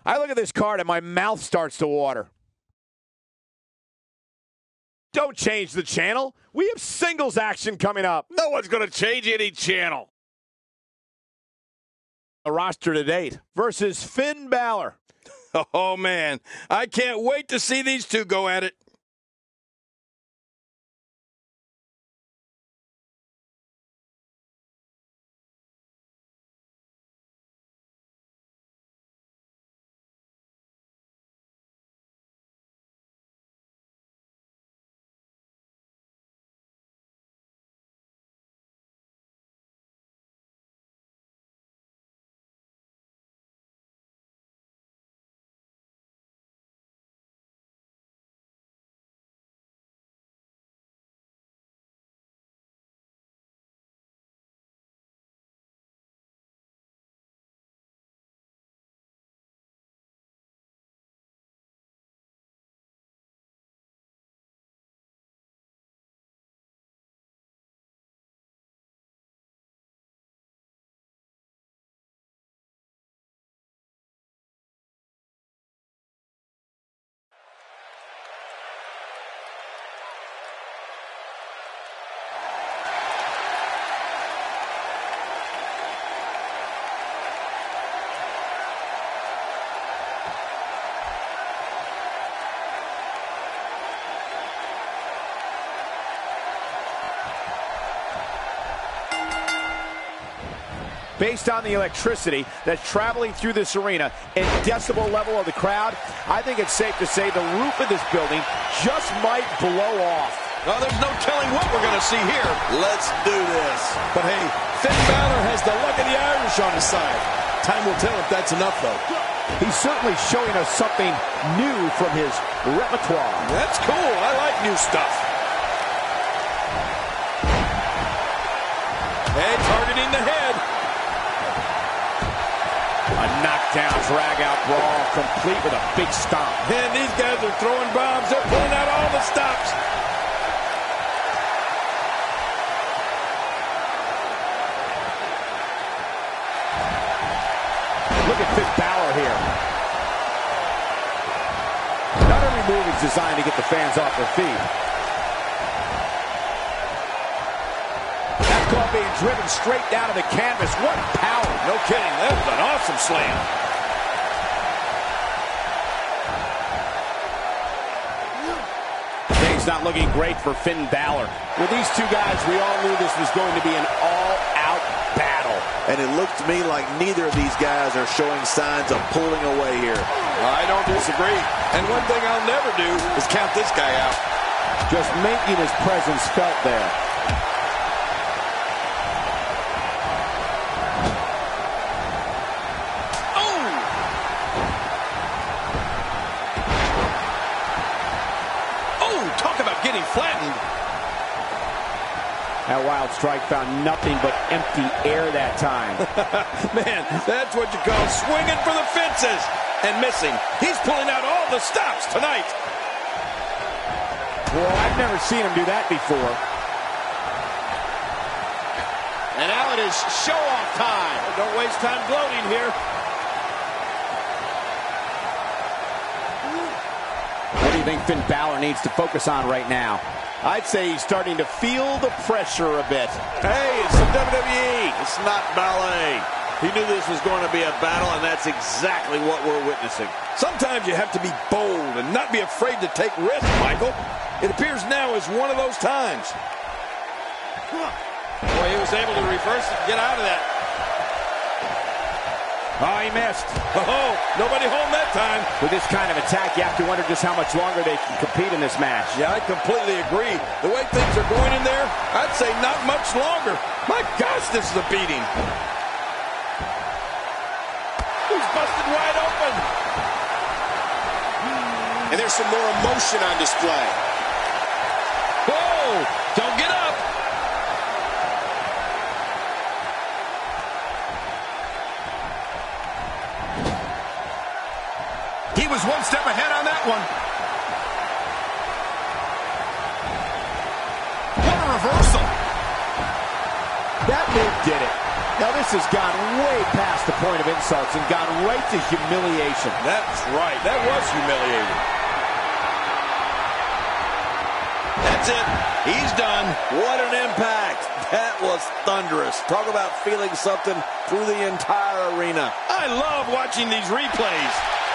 I look at this card and my mouth starts to water. Don't change the channel. We have singles action coming up. No one's going to change any channel. A roster to date versus Finn Balor. Oh, man. I can't wait to see these two go at it. Based on the electricity that's traveling through this arena and decibel level of the crowd, I think it's safe to say the roof of this building just might blow off. Oh, there's no telling what we're going to see here. Let's do this. But hey, Finn Balor has the luck of the Irish on his side. Time will tell if that's enough, though. He's certainly showing us something new from his repertoire. That's cool. I like new stuff. Hey, targeting the head. A knockdown, drag-out brawl, complete with a big stomp. And these guys are throwing bombs. They're pulling out all the stops. Look at Finn Balor here. Not every move is designed to get the fans off their feet. That club being driven straight down to the canvas. What power. No kidding. That was an awesome slam. Things not looking great for Finn Balor. With these two guys, we all knew this was going to be an all-out battle. And it looked to me like neither of these guys are showing signs of pulling away here. I don't disagree. And one thing I'll never do is count this guy out. Just making his presence felt there. Getting flattened. That wild strike found nothing but empty air that time. Man, that's what you call swinging for the fences and missing. He's pulling out all the stops tonight. Well, I've never seen him do that before. And now it is show-off time. Don't waste time gloating here. What do you think Finn Balor needs to focus on right now? I'd say he's starting to feel the pressure a bit. Hey, it's the WWE. It's not ballet. He knew this was going to be a battle, and that's exactly what we're witnessing. Sometimes you have to be bold and not be afraid to take risks, Michael. It appears now is one of those times. Boy, he was able to reverse it and get out of that. Oh, he missed. Oh, nobody home that time. With this kind of attack, you have to wonder just how much longer they can compete in this match. Yeah, I completely agree. The way things are going in there, I'd say not much longer. My gosh, this is a beating. He's busted wide open. And there's some more emotion on display. Whoa, don't get up. He was one step ahead on that one. What a reversal. That move did it. Now this has gone way past the point of insults and gone right to humiliation. That's right. That was humiliating. That's it. He's done. What an impact. That was thunderous. Talk about feeling something through the entire arena. I love watching these replays.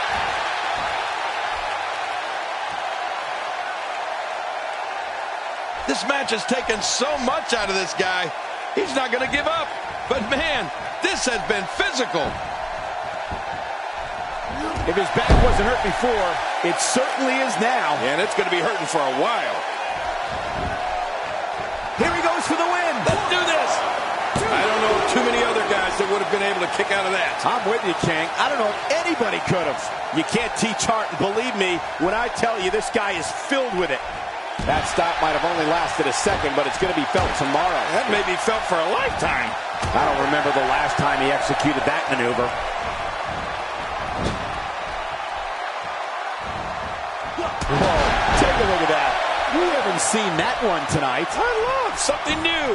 This match has taken so much out of this guy. He's not going to give up. But man, this has been physical. If his back wasn't hurt before, it certainly is now. And it's going to be hurting for a while. Here he goes for the win. Let's do this. I don't know too many other guys that would have been able to kick out of that. I'm with you, King. I don't know if anybody could have. You can't teach heart, and believe me when I tell you this guy is filled with it. That stop might have only lasted a second, but it's going to be felt tomorrow. That may be felt for a lifetime. I don't remember the last time he executed that maneuver. Whoa, take a look at that. We haven't seen that one tonight. I love something new.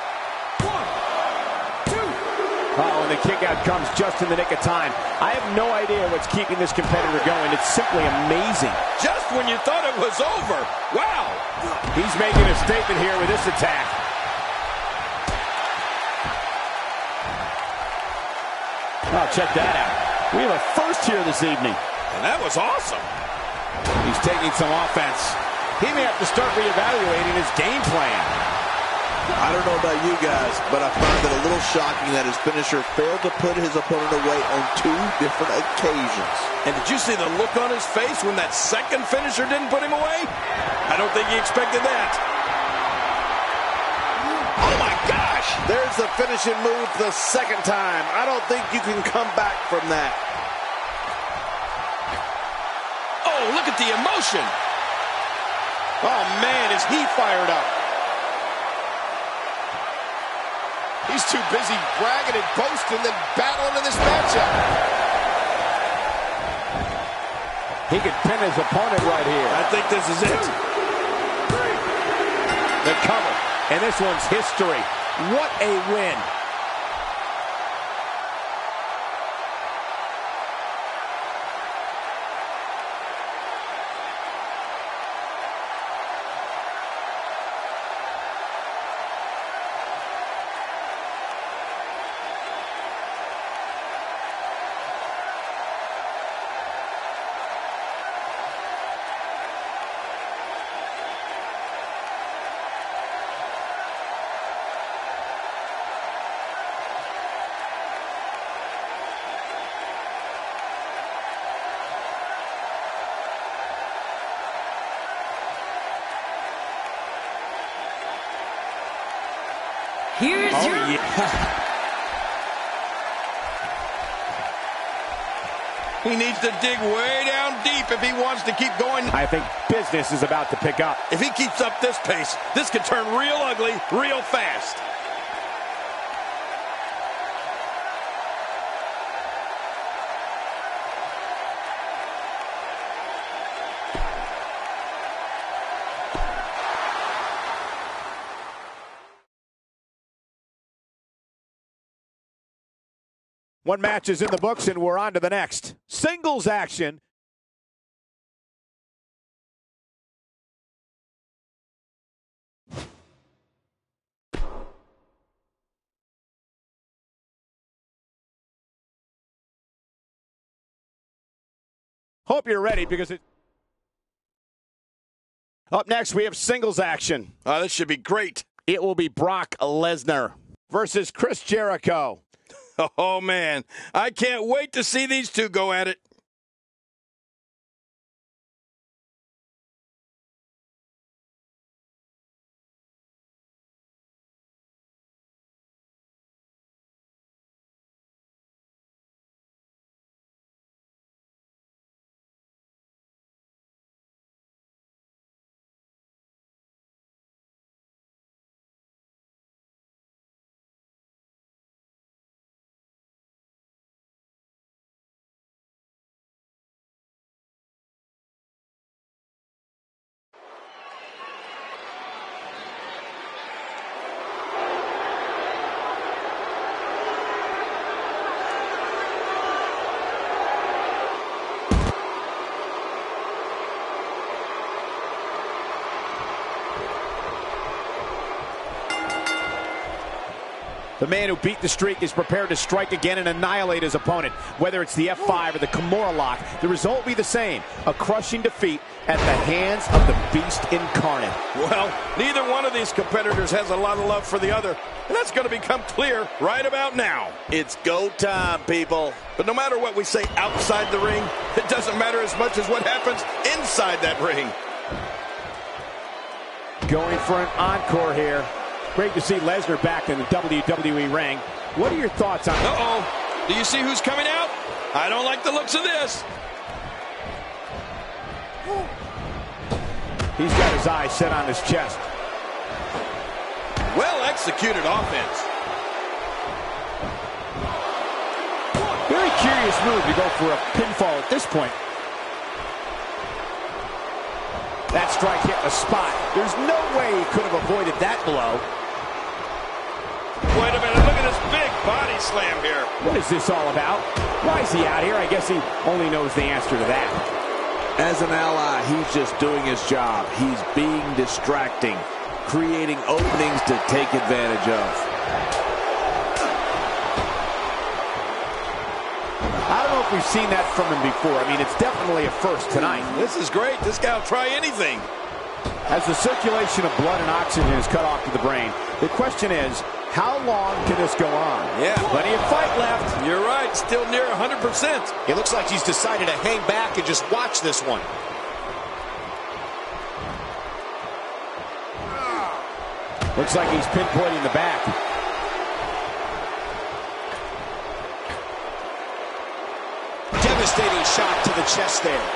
And the kick out comes just in the nick of time. I have no idea what's keeping this competitor going. It's simply amazing. Just when you thought it was over. Wow. He's making a statement here with this attack. Oh, check that out. We have a first here this evening. And that was awesome. He's taking some offense. He may have to start reevaluating his game plan. I don't know about you guys, but I find it a little shocking that his finisher failed to put his opponent away on 2 different occasions. And did you see the look on his face when that second finisher didn't put him away? I don't think he expected that. Oh my gosh! There's the finishing move the second time. I don't think you can come back from that. Oh, look at the emotion. Oh man, is he fired up. He's too busy bragging and boasting than battling in this matchup. He could pin his opponent right here. I think this is it. The cover. And this one's history. What a win. Here's your... Yeah. He needs to dig way down deep if he wants to keep going. I think business is about to pick up. If he keeps up this pace, this could turn real ugly real fast. One match is in the books, and we're on to the next. Singles action. Hope you're ready, because it... Up next, we have singles action. Oh, this should be great. It will be Brock Lesnar versus Chris Jericho. Oh, man. I can't wait to see these two go at it. The man who beat the streak is prepared to strike again and annihilate his opponent. Whether it's the F5 or the Kimura lock, the result will be the same. A crushing defeat at the hands of the Beast Incarnate. Well, neither one of these competitors has a lot of love for the other, and that's going to become clear right about now. It's go time, people. But no matter what we say outside the ring, it doesn't matter as much as what happens inside that ring. Going for an encore here. Great to see Lesnar back in the WWE ring. What are your thoughts on it? Uh-oh. Do you see who's coming out? I don't like the looks of this. He's got his eyes set on his chest. Well executed offense. Very curious move to go for a pinfall at this point. That strike hit the spot. There's no way he could have avoided that blow. Wait a minute, look at this big body slam here. What is this all about? Why is he out here? I guess he only knows the answer to that. As an ally, he's just doing his job. He's being distracting, creating openings to take advantage of. I don't know if we've seen that from him before. I mean, it's definitely a first tonight. This is great. This guy will try anything. As the circulation of blood and oxygen is cut off to the brain, the question is, how long can this go on? Yeah. Plenty of fight left. You're right. Still near 100%. It looks like he's decided to hang back and just watch this one. Looks like he's pinpointing the back. Devastating shot to the chest there.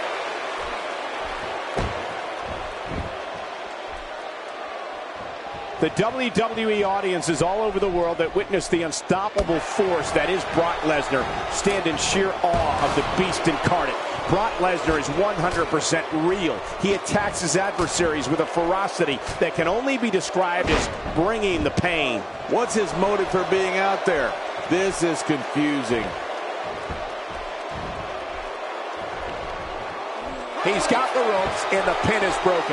The WWE audiences all over the world that witness the unstoppable force that is Brock Lesnar stand in sheer awe of the Beast Incarnate. Brock Lesnar is 100% real. He attacks his adversaries with a ferocity that can only be described as bringing the pain. What's his motive for being out there? This is confusing. He's got the ropes and the pin is broken.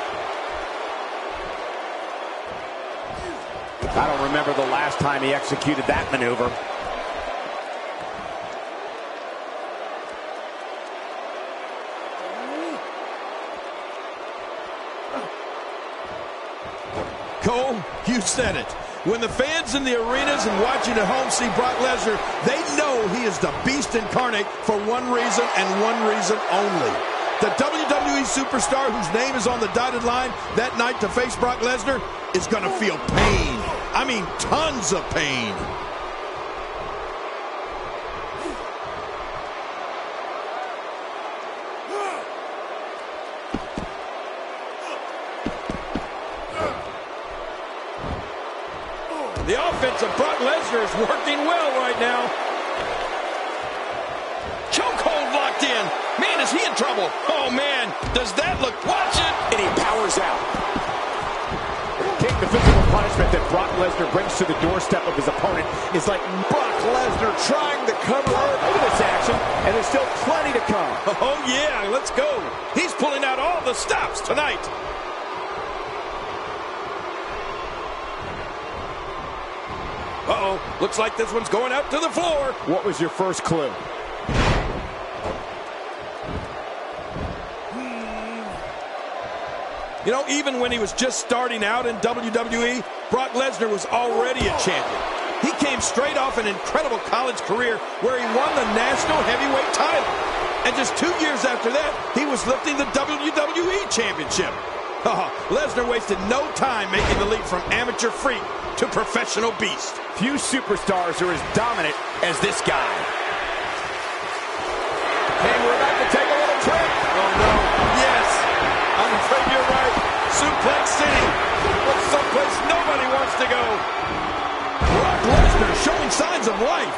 I don't remember the last time he executed that maneuver. Cole, you said it. When the fans in the arenas and watching at home see Brock Lesnar, they know he is the Beast Incarnate for one reason and one reason only. The WWE superstar whose name is on the dotted line that night to face Brock Lesnar is going to feel pain. I mean, tons of pain. The offense of Brock Lesnar is working well right now. Chokehold locked in. Man, is he in trouble. Oh, man, does that look... Watch it! And he powers out. Taking the physical punishment that Brock Lesnar brings to the doorstep of his opponent is like Brock Lesnar trying to cover up. Look at this action, and there's still plenty to come. Oh, yeah, let's go. He's pulling out all the stops tonight. Uh-oh, looks like this one's going out to the floor. What was your first clue? You know, even when he was just starting out in WWE, Brock Lesnar was already a champion. He came straight off an incredible college career where he won the National Heavyweight title. And just 2 years after that, he was lifting the WWE Championship. Lesnar wasted no time making the leap from amateur freak to professional beast. Few superstars are as dominant as this guy. And we're about to take a little trip. Oh, no. Yes. I'm afraid you're right. Suplex City. But someplace nobody wants to go. Brock Lesnar showing signs of life.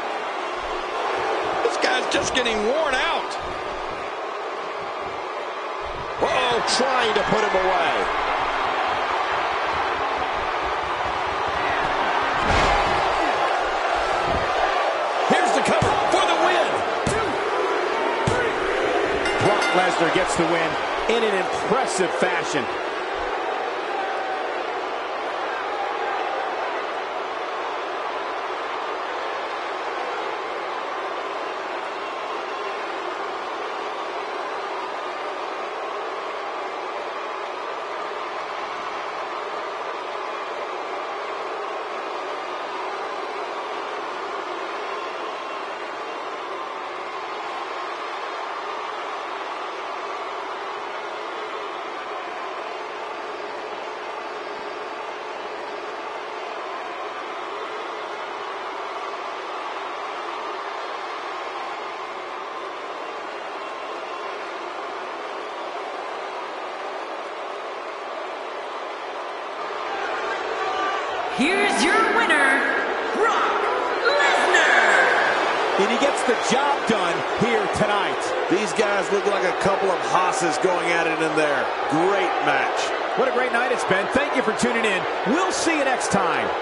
This guy's just getting worn out. Uh-oh, trying to put him away. Here's the cover for the win. Brock Lesnar gets the win in an impressive fashion. here's your winner, Brock Lesnar. And he gets the job done here tonight. These guys look like a couple of hosses going at it in there. Great match. What a great night it's been. Thank you for tuning in. We'll see you next time.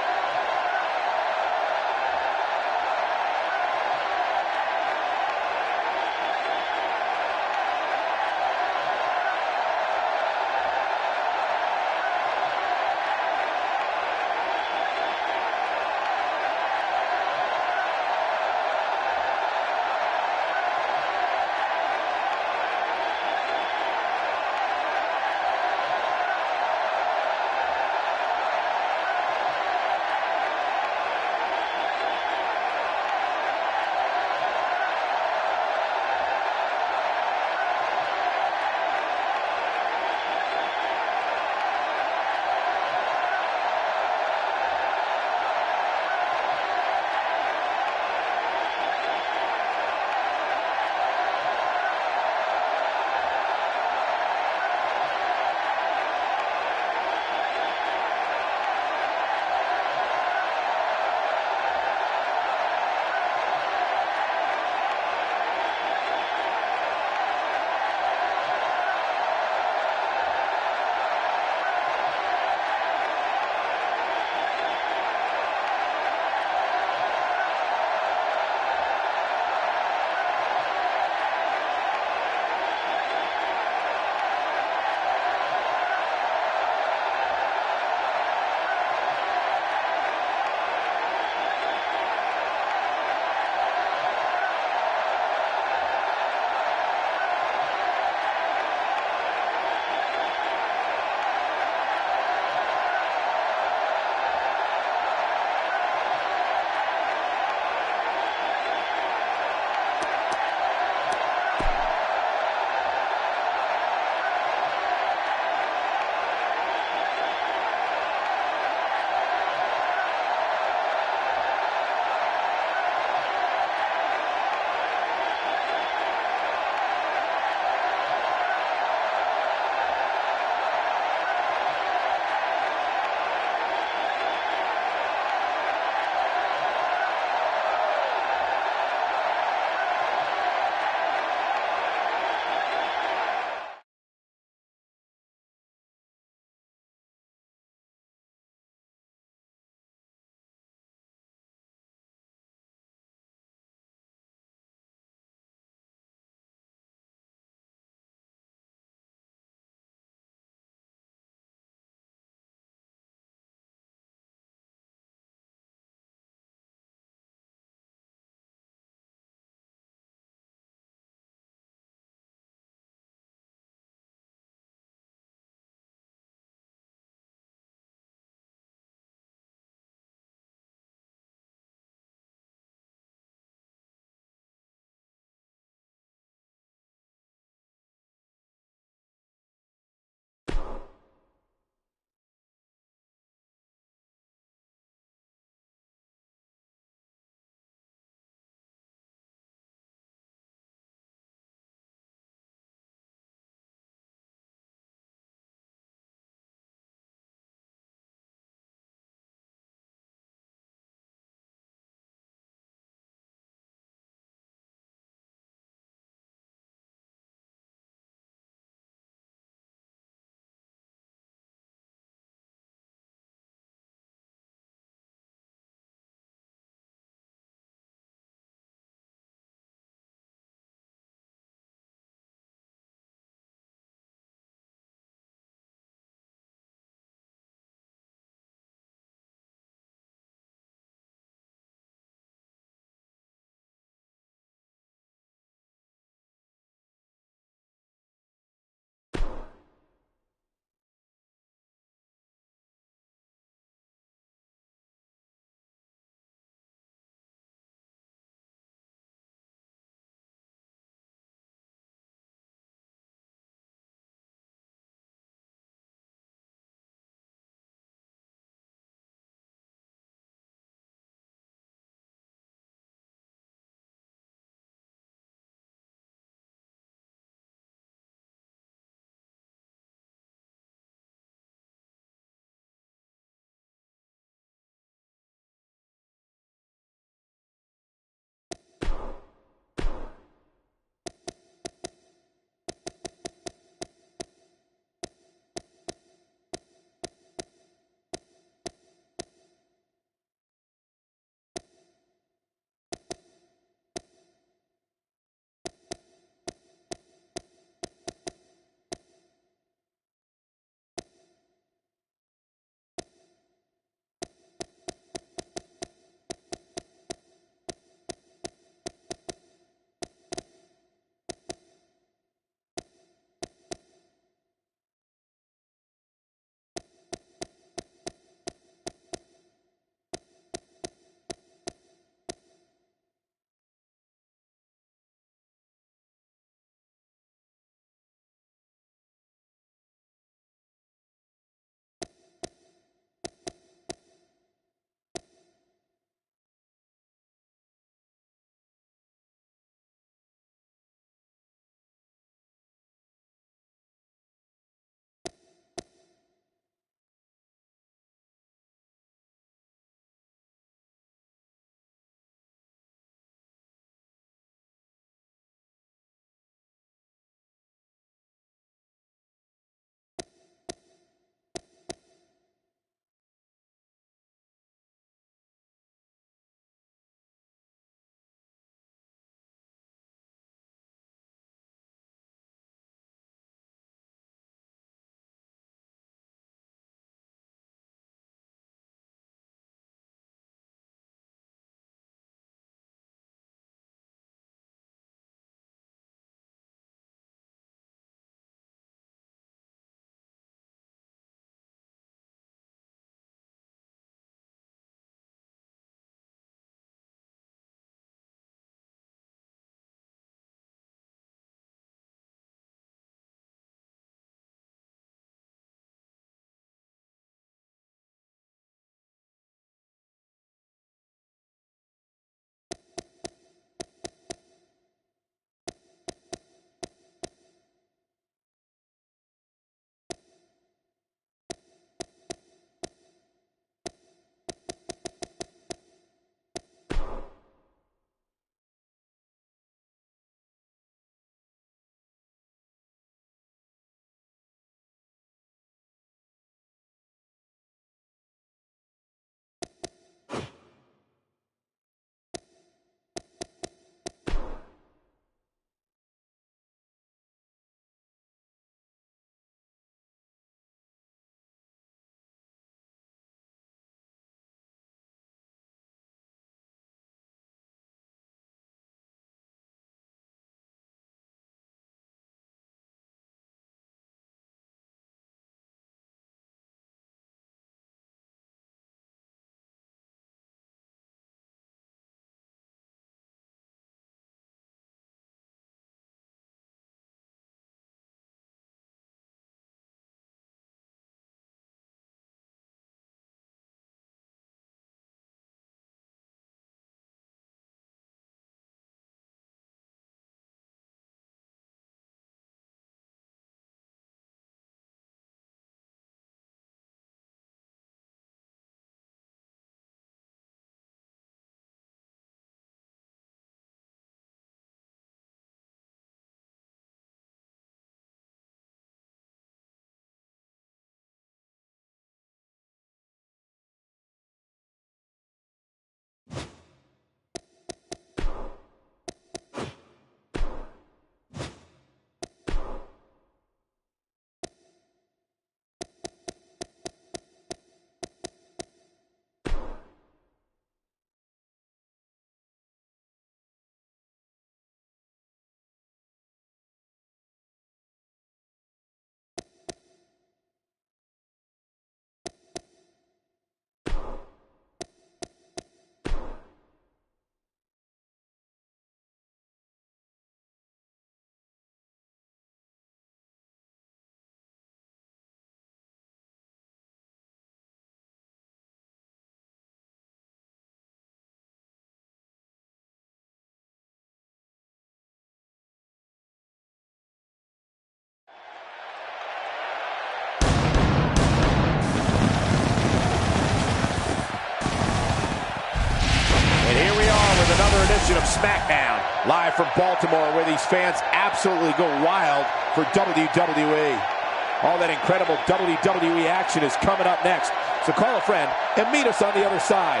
edition of SmackDown. Live from Baltimore, where these fans absolutely go wild for WWE. All that incredible WWE action is coming up next. So call a friend and meet us on the other side.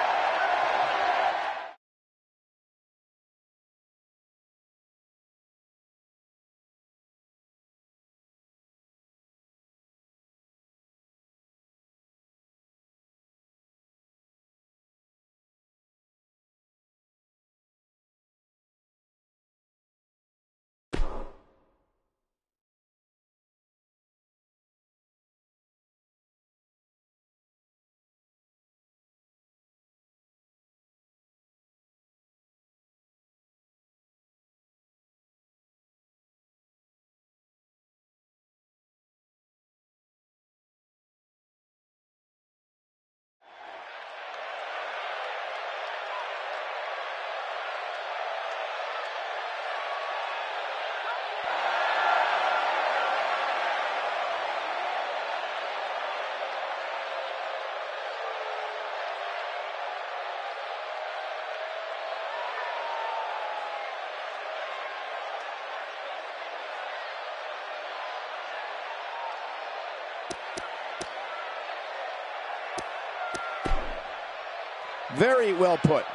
Very well put.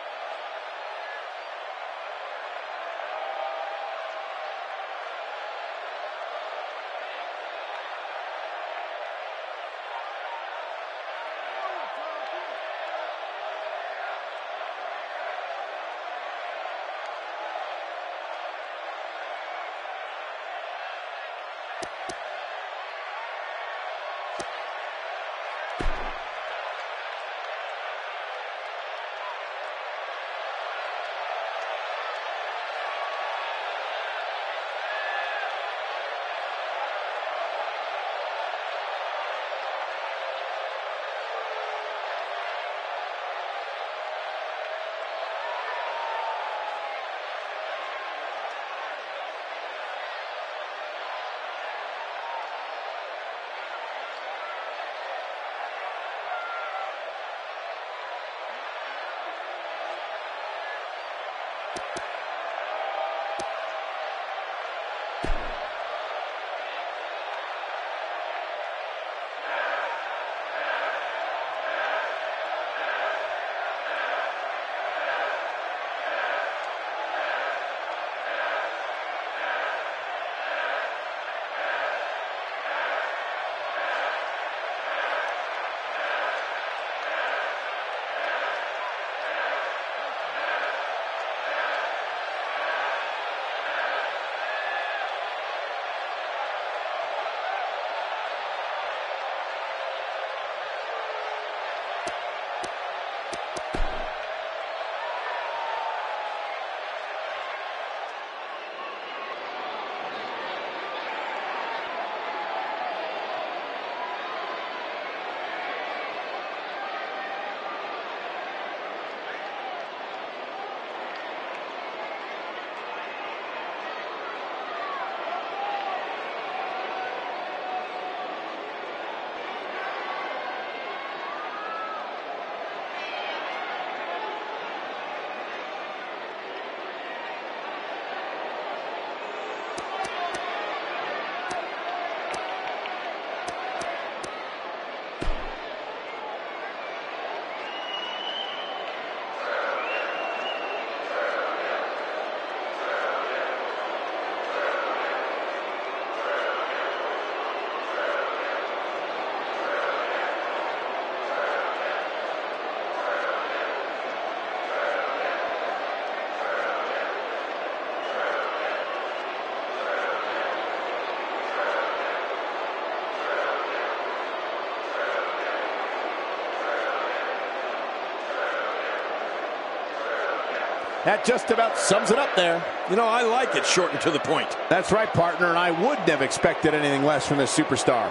That just about sums it up there. You know, I like it short and to the point. That's right, partner, and I wouldn't have expected anything less from this superstar.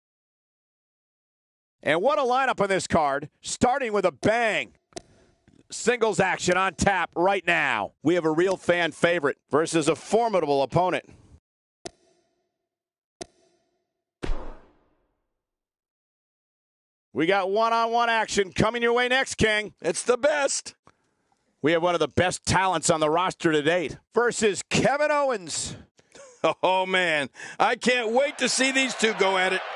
And what a lineup on this card, starting with a bang. Singles action on tap right now. We have a real fan favorite versus a formidable opponent. We got one-on-one action coming your way next, King. It's the best. We have one of the best talents on the roster to date versus Kevin Owens. Oh, man. I can't wait to see these two go at it.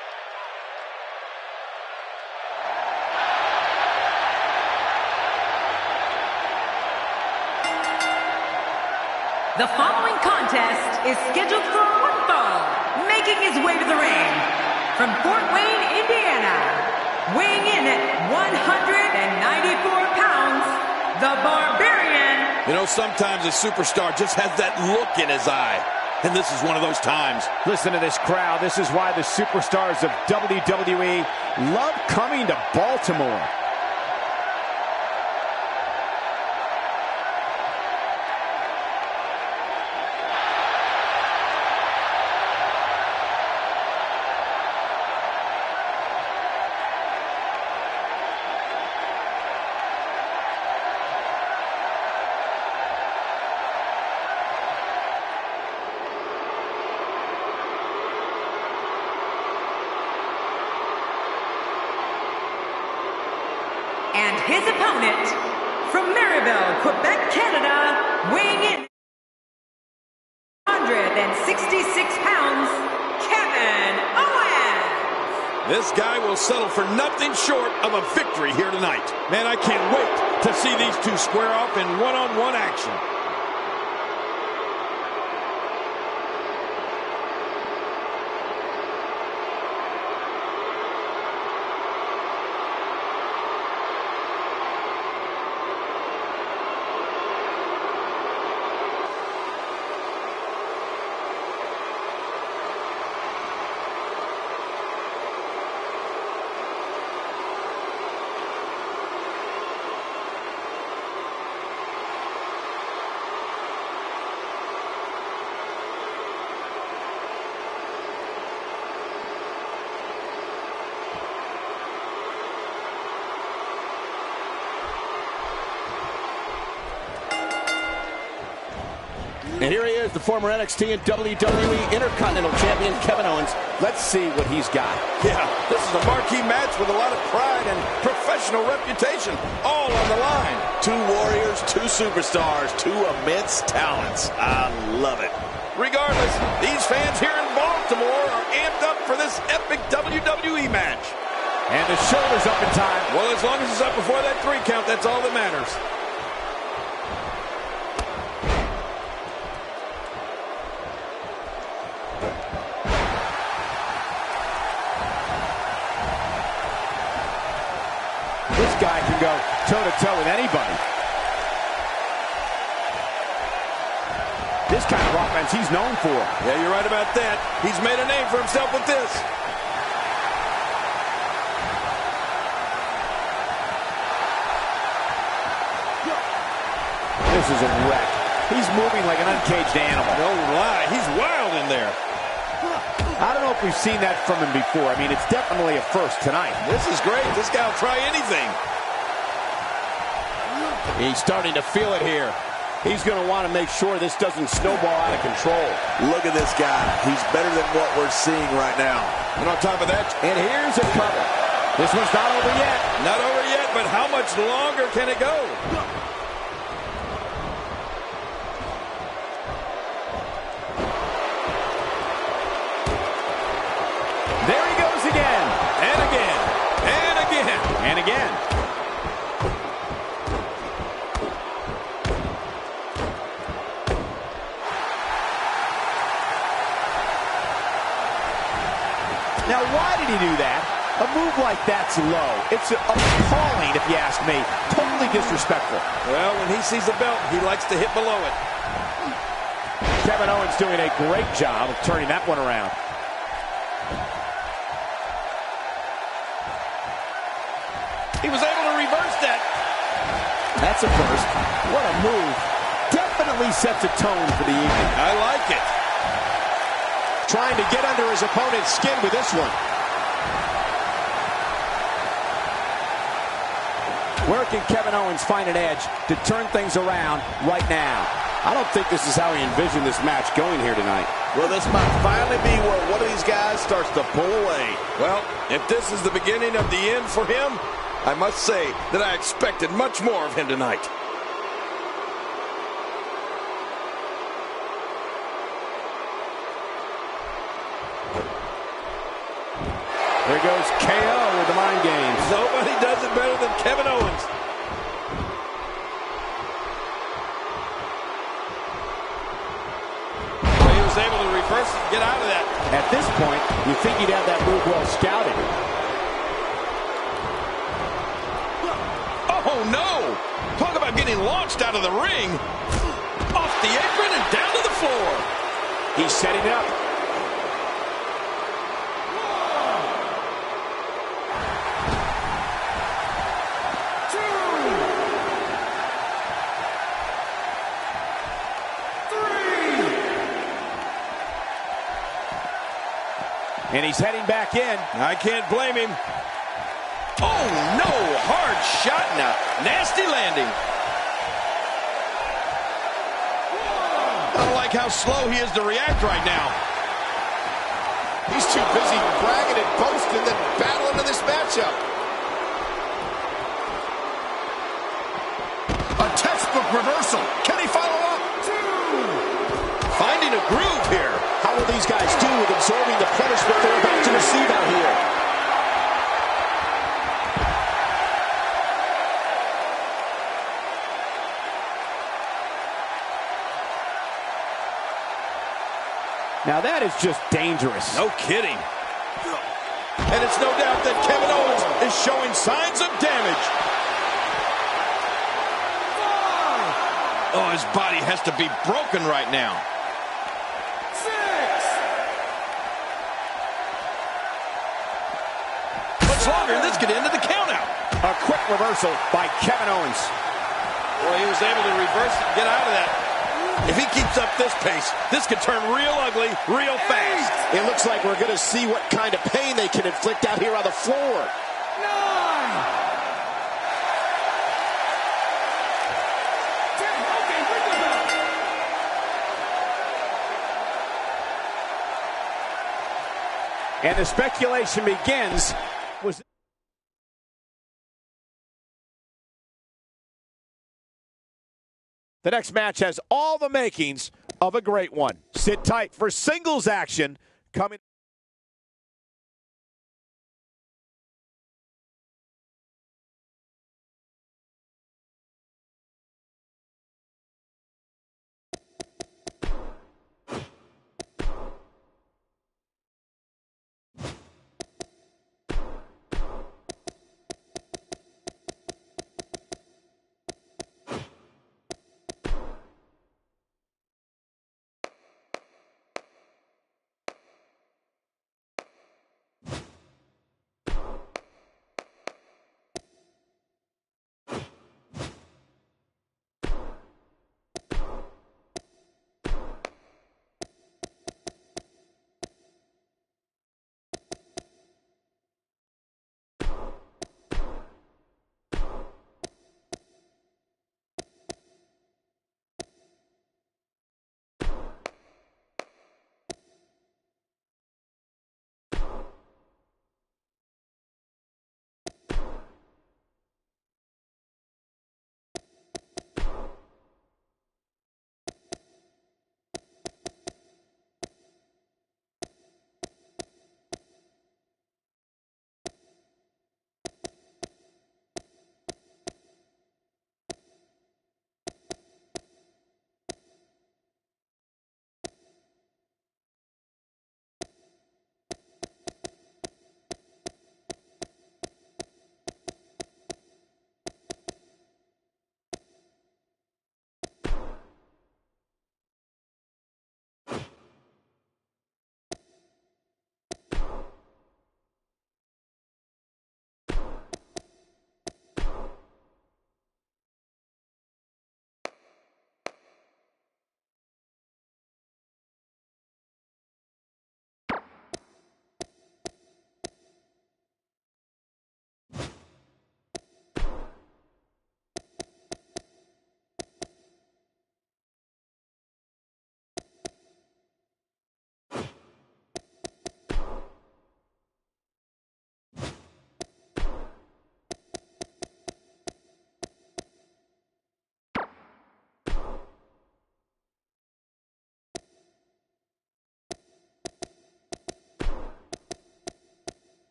The following contest is scheduled for one fall, making his way to the ring from Fort Wayne, Indiana, weighing in at 194 pounds, the Barbarian. You know, sometimes a superstar just has that look in his eye, and this is one of those times. Listen to this crowd. This is why the superstars of WWE love coming to Baltimore. And his opponent, from Marieville, Quebec, Canada, weighing in 166 pounds, Kevin Owens. This guy will settle for nothing short of a victory here tonight. Man, I can't wait to see these two square off in one-on-one action. And here he is, the former NXT and WWE Intercontinental Champion, Kevin Owens. Let's see what he's got. Yeah, this is a marquee match with a lot of pride and professional reputation, all on the line. Two warriors, two superstars, two immense talents. I love it. Regardless, these fans here in Baltimore are amped up for this epic WWE match. And the shoulder's up in time. Well, as long as it's up before that 3 count, that's all that matters. This guy can go toe-to-toe with anybody. This kind of offense he's known for. Yeah, you're right about that. He's made a name for himself with this. This is a wreck. He's moving like an uncaged animal. No lie, he's wild in there. I don't know if we've seen that from him before. I mean, it's definitely a first tonight. This is great. This guy will try anything. He's starting to feel it here. He's going to want to make sure this doesn't snowball out of control. Look at this guy. He's better than what we're seeing right now. And on top of that, And here's a cover. This one's not over yet. not over yet, but how much longer can it go? There he goes again. And again. And again. And again. Now, why did he do that? A move like that's low. It's appalling, if you ask me. Totally disrespectful. Well, when he sees the belt, he likes to hit below it. Kevin Owens doing a great job of turning that one around. He was able to reverse that. That's a first. What a move. Definitely sets a tone for the evening. I like it. Trying to get under his opponent's skin with this one. Where can Kevin Owens find an edge to turn things around right now? I don't think this is how he envisioned this match going here tonight. Well, this might finally be where one of these guys starts to pull away. Well, if this is the beginning of the end for him, I must say that I expected much more of him tonight. There goes KO with the mind games. Nobody does it better than Kevin Owens. Well, he was able to reverse it and get out of that. At this point, you think he'd have that move well scouted. Oh, no! Talk about getting launched out of the ring. Off the apron and down to the floor. He's setting it up. And he's heading back in. I can't blame him. Oh, no. Hard shot now. Nasty landing. I don't like how slow he is to react right now. He's too busy bragging and boasting than battling in this matchup. A textbook reversal. Can he follow up? Finding a groove here. How will these guys do with absorbing the punishment they're about to receive out here? Now that is just dangerous. No kidding. And it's no doubt that Kevin Owens is showing signs of damage. Oh, his body has to be broken right now. Longer, and this could end in the countout. A quick reversal by Kevin Owens. Well, he was able to reverse it and get out of that. If he keeps up this pace, this could turn real ugly real fast. It looks like we're going to see what kind of pain they can inflict out here on the floor. 9. And the speculation begins. The next match has all the makings of a great one. Sit tight for singles action coming.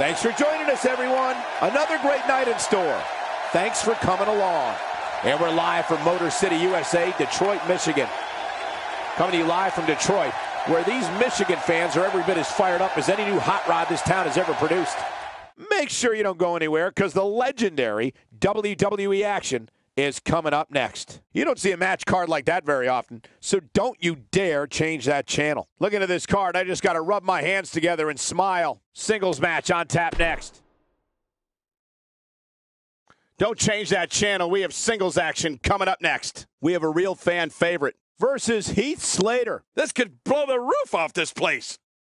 Thanks for joining us, everyone. Another great night in store. Thanks for coming along. And we're live from Motor City, USA, Detroit, Michigan. Coming to you live from Detroit, where these Michigan fans are every bit as fired up as any new hot rod this town has ever produced. Make sure you don't go anywhere, because the legendary WWE action is coming up next. You don't see a match card like that very often, so don't you dare change that channel. Looking at this card, I just got to rub my hands together and smile. Singles match on tap next. Don't change that channel. We have singles action coming up next. We have a real fan favorite versus Heath Slater. This could blow the roof off this place.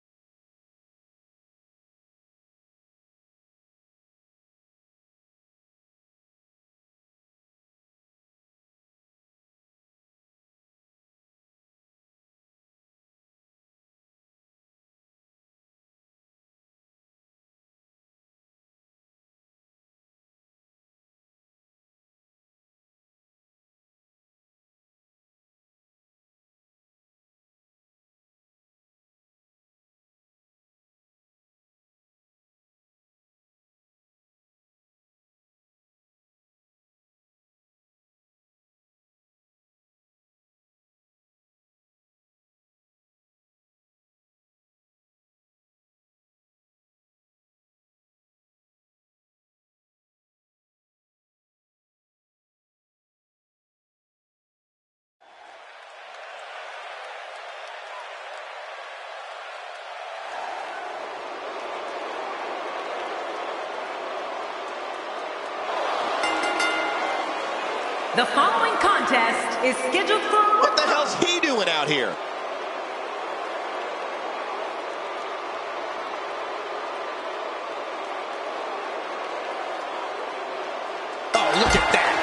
The following contest is scheduled for one. What the hell's he doing out here? Oh, look at that.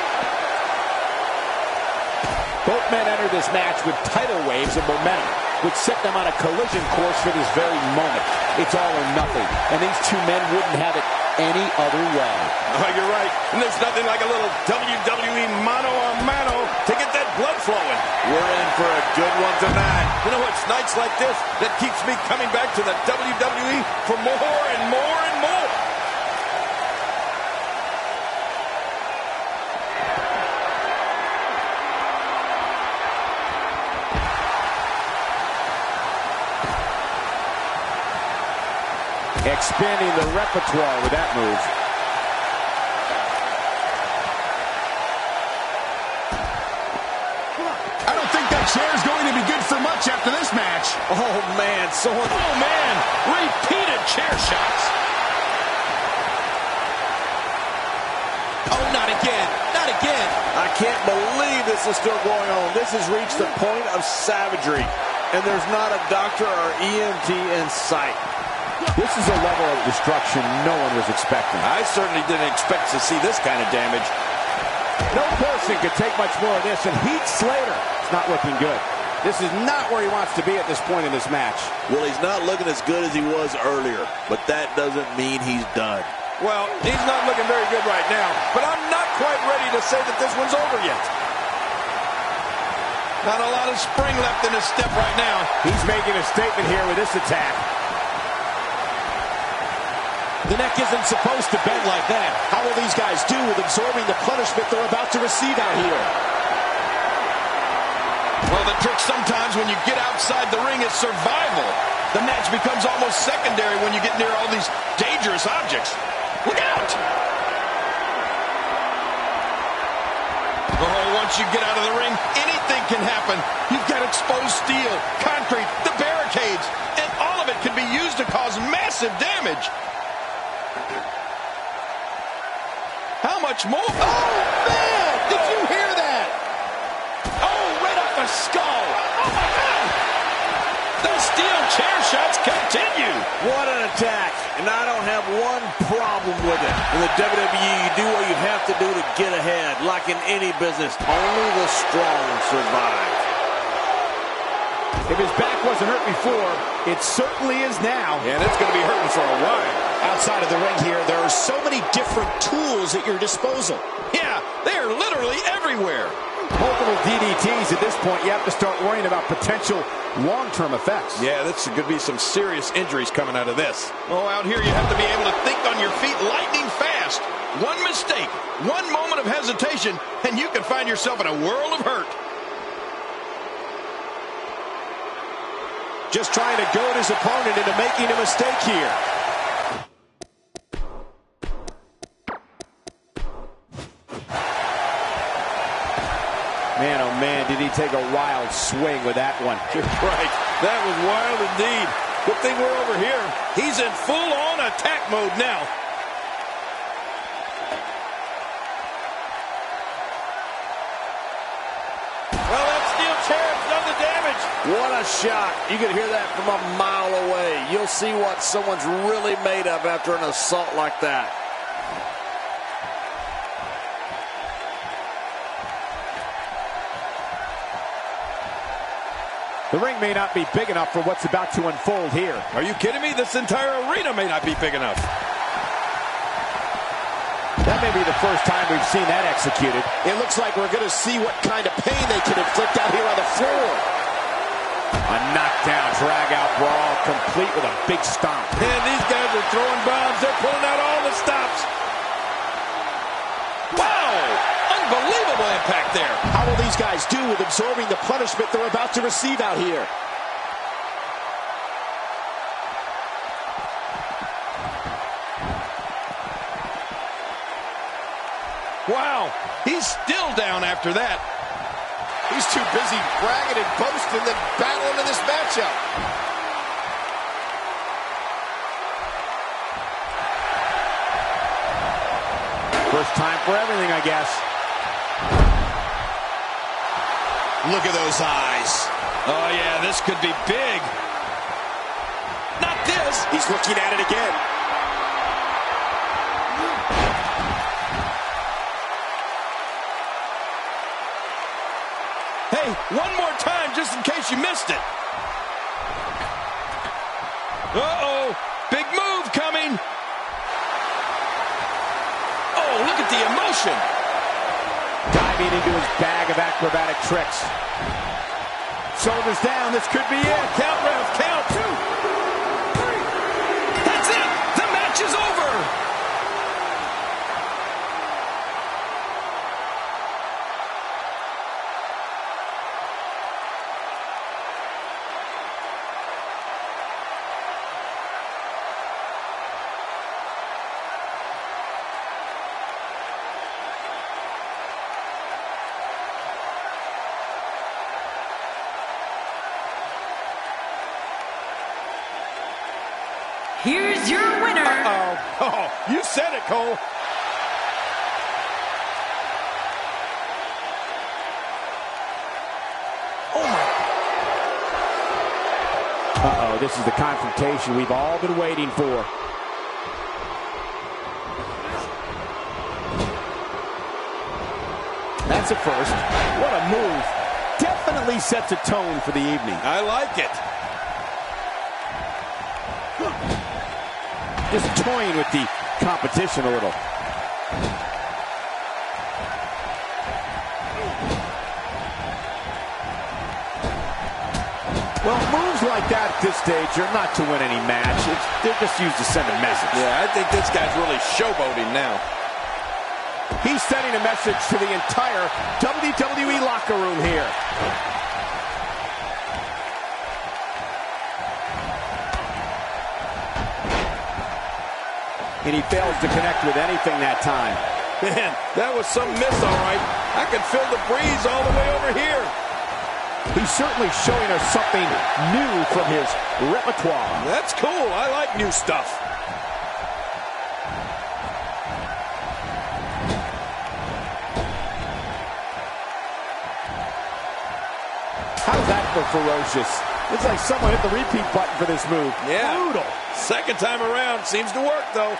Both men enter this match with tidal waves of momentum, which set them on a collision course for this very moment. It's all or nothing, and these two men wouldn't have it any other way. Oh, you're right. And there's nothing like a little WWE mano-a-mano to get that blood flowing. We're in for a good one tonight. You know, it's nights like this that keeps me coming back to the WWE for more and more and more. Expanding the repertoire with that move. I don't think that chair's going to be good for much after this match. Oh, man. Oh, man. Repeated chair shots. Oh, not again. Not again. I can't believe this is still going on. This has reached the point of savagery, and there's not a doctor or EMT in sight. This is a level of destruction no one was expecting. I certainly didn't expect to see this kind of damage. No person could take much more of this, and Heath Slater is not looking good. This is not where he wants to be at this point in this match. Well, he's not looking as good as he was earlier, but that doesn't mean he's done. Well, he's not looking very good right now, but I'm not quite ready to say that this one's over yet. Not a lot of spring left in his step right now. He's making a statement here with this attack. The neck isn't supposed to bend like that. How will these guys do with absorbing the punishment they're about to receive out here? Well, the trick sometimes when you get outside the ring is survival. The match becomes almost secondary when you get near all these dangerous objects. Look out! Oh, once you get out of the ring, anything can happen. You've got exposed steel, concrete, the barricades, and all of it can be used to cause massive damage. How much more? Oh, man! Did you hear that? Oh, right off the skull. Oh, my God! The steel chair shots continue. What an attack, and I don't have one problem with it. In the WWE, you do what you have to do to get ahead. Like in any business, only the strong survive. If his back wasn't hurt before, it certainly is now. And it's going to be hurting for a while. Outside of the ring here, there are so many different tools at your disposal. Yeah, they're literally everywhere. Multiple DDTs at this point. You have to start worrying about potential long-term effects. Yeah, this could be some serious injuries coming out of this. Oh, out here you have to be able to think on your feet lightning fast. One mistake, one moment of hesitation, and you can find yourself in a world of hurt. Just trying to goad his opponent into making a mistake here. Man, oh man, did he take a wild swing with that one. You're right. That was wild indeed. Good thing we're over here. He's in full-on attack mode now. Well, that steel chair has done the damage. What a shot. You can hear that from a mile away. You'll see what someone's really made of after an assault like that. The ring may not be big enough for what's about to unfold here. Are you kidding me? This entire arena may not be big enough. That may be the first time we've seen that executed. It looks like we're going to see what kind of pain they can inflict out here on the floor. A knockdown, drag-out brawl, complete with a big stomp. And these guys are throwing bombs. They're pulling out all the stops. Wow! Unbelievable impact there. How will these guys do with absorbing the punishment they're about to receive out here? Wow, he's still down after that. He's too busy bragging and boasting than battling in this matchup. First time for everything, I guess. Look at those eyes. Oh, yeah, this could be big. Not this. He's looking at it again. Hey, one more time just in case you missed it. Uh-oh, big move coming. Oh, look at the emotion. Diving into his bag of acrobatic tricks. Shoulders down, this could be it. Count, ref, count. 2, 3. That's it. The match is over. Here's your winner. Oh, you said it, Cole. Oh, my. Uh-oh, this is the confrontation we've all been waiting for. That's a first. What a move. Definitely sets a tone for the evening. I like it. Just toying with the competition a little. Well, moves like that at this stage are not to win any match. They're just used to send a message. Yeah, I think this guy's really showboating now. He's sending a message to the entire WWE locker room here. And he fails to connect with anything that time. Man, that was some miss, all right. I can feel the breeze all the way over here. He's certainly showing us something new from his repertoire. That's cool. I like new stuff. How's that for ferocious? Looks like someone hit the repeat button for this move. Yeah. Brutal. Second time around. Seems to work, though.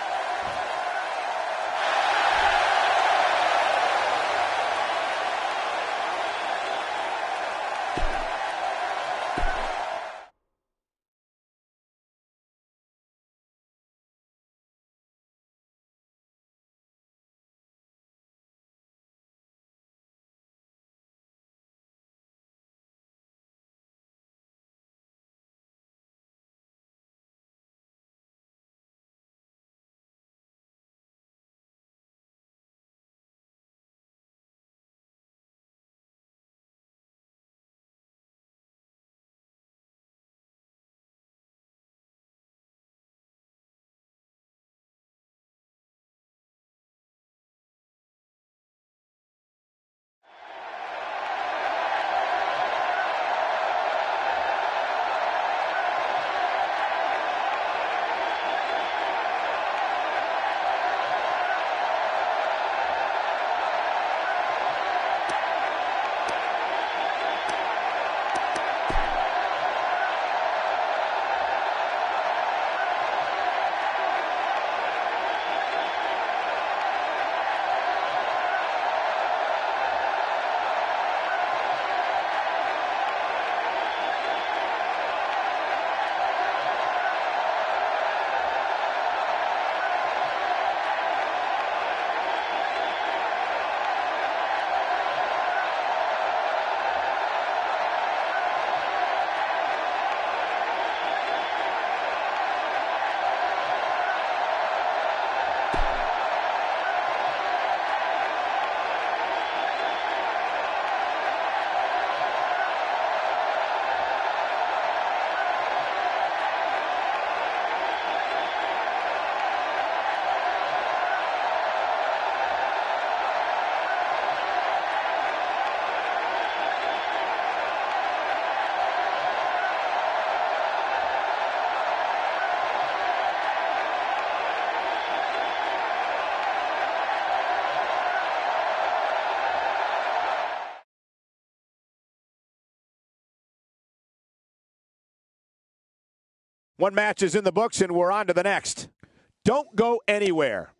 One match is in the books, and we're on to the next. Don't go anywhere.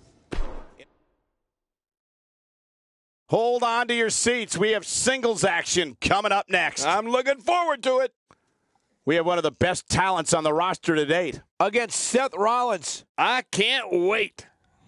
Hold on to your seats. We have singles action coming up next. I'm looking forward to it. We have one of the best talents on the roster to date against Seth Rollins. I can't wait.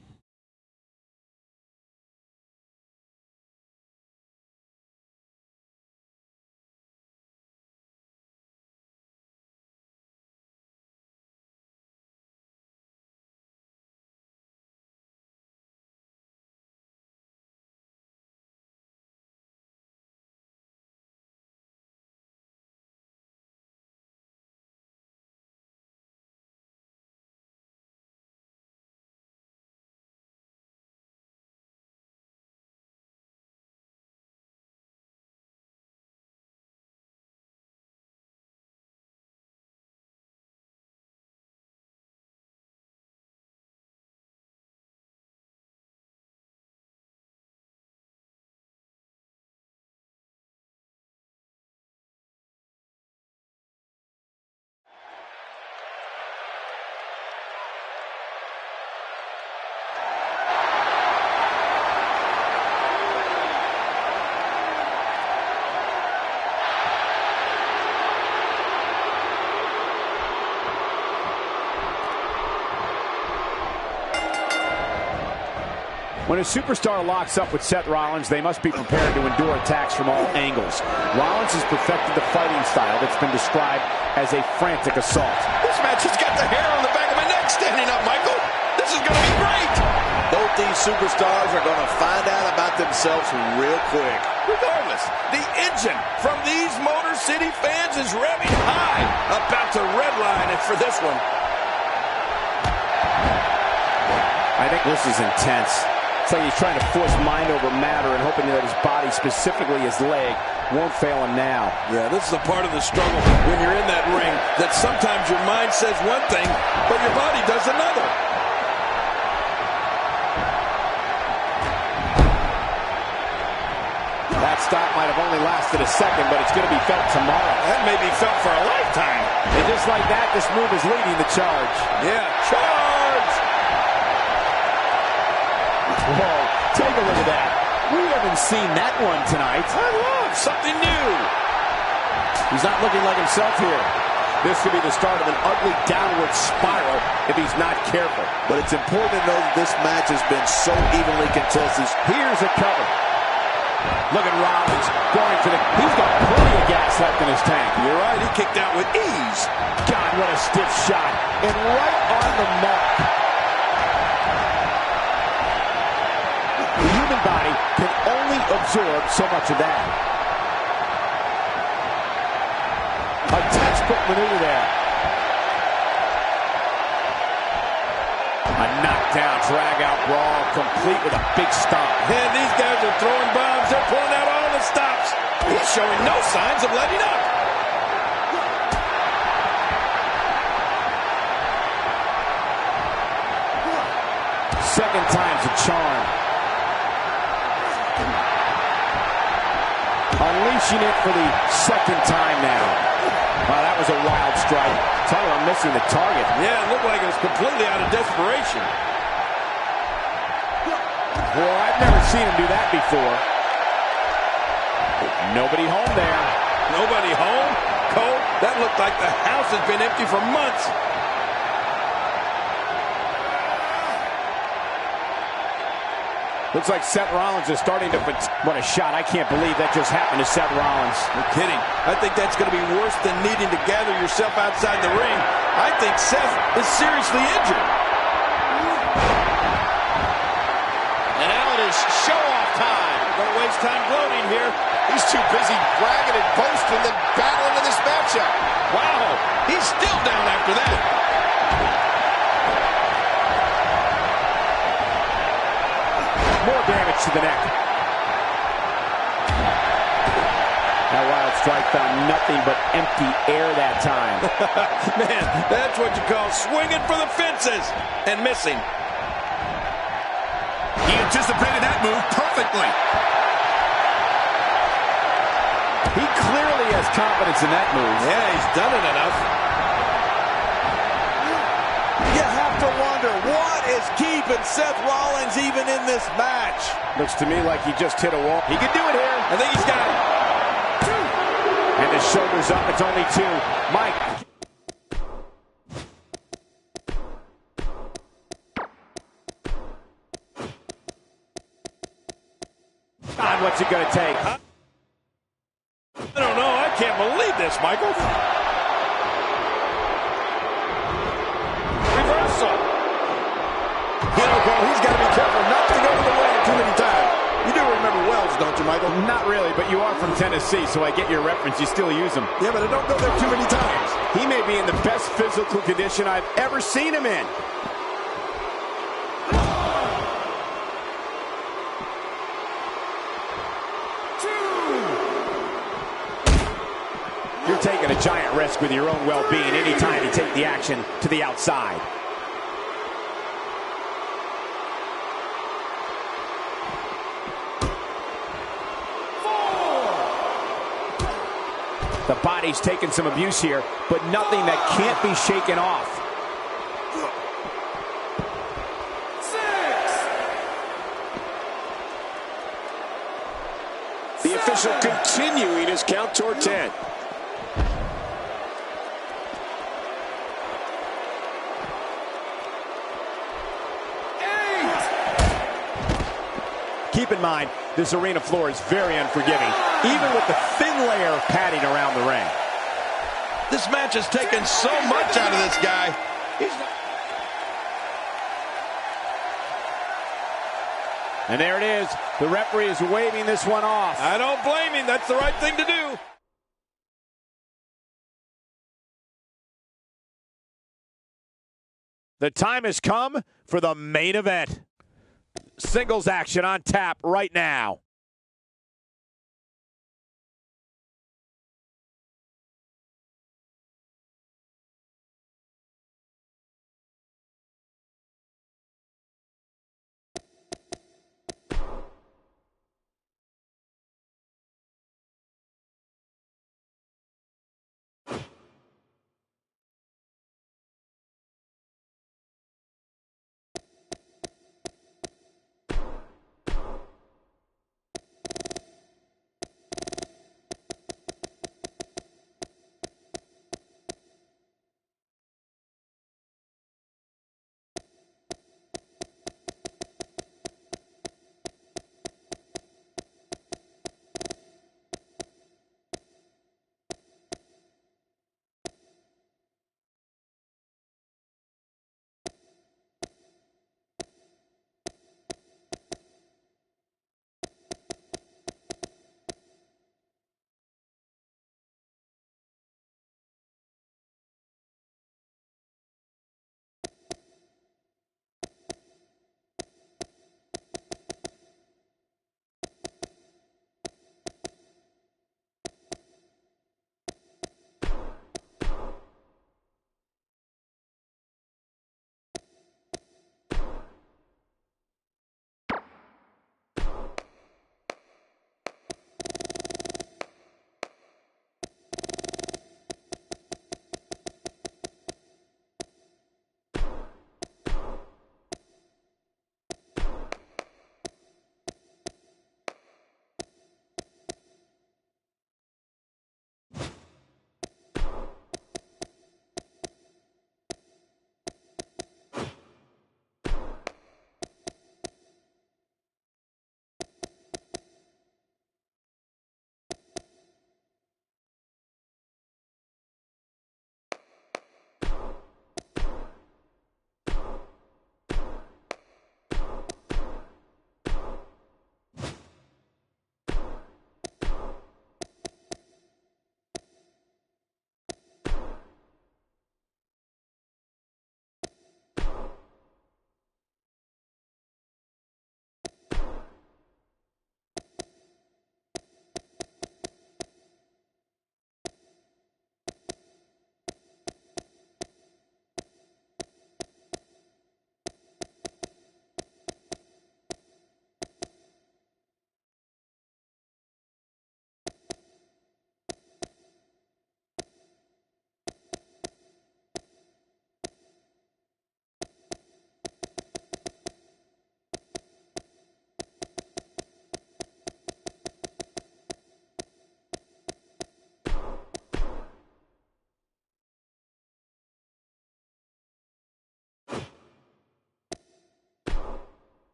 When a superstar locks up with Seth Rollins, they must be prepared to endure attacks from all angles. Rollins has perfected the fighting style that's been described as a frantic assault. This match has got the hair on the back of my neck standing up, Michael. This is going to be great. Both these superstars are going to find out about themselves real quick. Regardless, the engine from these Motor City fans is revving high. About to redline it for this one. I think this is intense. It's like he's trying to force mind over matter and hoping that his body, specifically his leg, won't fail him now. Yeah, this is a part of the struggle when you're in that ring, that sometimes your mind says one thing, but your body does another. That stop might have only lasted a second, but it's going to be felt tomorrow. That may be felt for a lifetime. And just like that, this move is leading the charge. Yeah, charge! Whoa, take a look at that. We haven't seen that one tonight. I love something new. He's not looking like himself here. This could be the start of an ugly downward spiral if he's not careful. But it's important to know that this match has been so evenly contested. Here's a cover. Look at Rollins going for the... He's got plenty of gas left in his tank. You're right, he kicked out with ease. God, what a stiff shot. And right on the mark. The human body can only absorb so much of that. A textbook maneuver there. A knockdown, drag-out brawl, complete with a big stomp. And these guys are throwing bombs. They're pulling out all the stops. He's showing no signs of letting up. Second time's a charm. Unleashing it for the second time now. Wow, that was a wild strike. Talking about missing the target. Yeah, it looked like it was completely out of desperation. Well, I've never seen him do that before. Nobody home there. Nobody home? Cole, that looked like the house has been empty for months. Looks like Seth Rollins is starting to... What a shot. I can't believe that just happened to Seth Rollins. No kidding. I think that's going to be worse than needing to gather yourself outside the ring. I think Seth is seriously injured. And now it is show-off time. Don't waste time gloating here. He's too busy bragging and boasting than battling in this matchup. Wow, he's still down after that. More damage to the neck. That wild strike found nothing but empty air that time. Man, that's what you call swinging for the fences and missing. He anticipated that move perfectly. He clearly has confidence in that move. Yeah, he's done it enough. to wonder, what is keeping Seth Rollins even in this match? Looks to me like he just hit a wall. He could do it here. I think he's got it. And his shoulders up. It's only 2. Mike. God, what's it going to take? I don't know. I can't believe this, Michael. Reversal. He's got to be careful not to go to the well too many times. You do remember wells, don't you, Michael? Not really, but you are from Tennessee, so I get your reference. You still use them. Yeah, but I don't go there too many times. He may be in the best physical condition I've ever seen him in. You're taking a giant risk with your own well-being anytime you take the action to the outside. The body's taking some abuse here, but nothing that can't be shaken off. 6. The official continuing his count toward 10. Keep in mind, this arena floor is very unforgiving, even with the thin layer of padding around the ring. This match has taken so much out of this guy. And there it is. The referee is waving this one off. I don't blame him. That's the right thing to do. The time has come for the main event. Singles action on tap right now.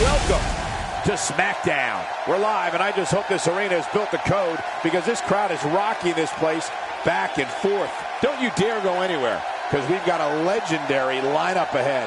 welcome to SmackDown. We're live, and I just hope this arena has built the code, because this crowd is rocking this place back and forth. Don't you dare go anywhere, because we've got a legendary lineup ahead.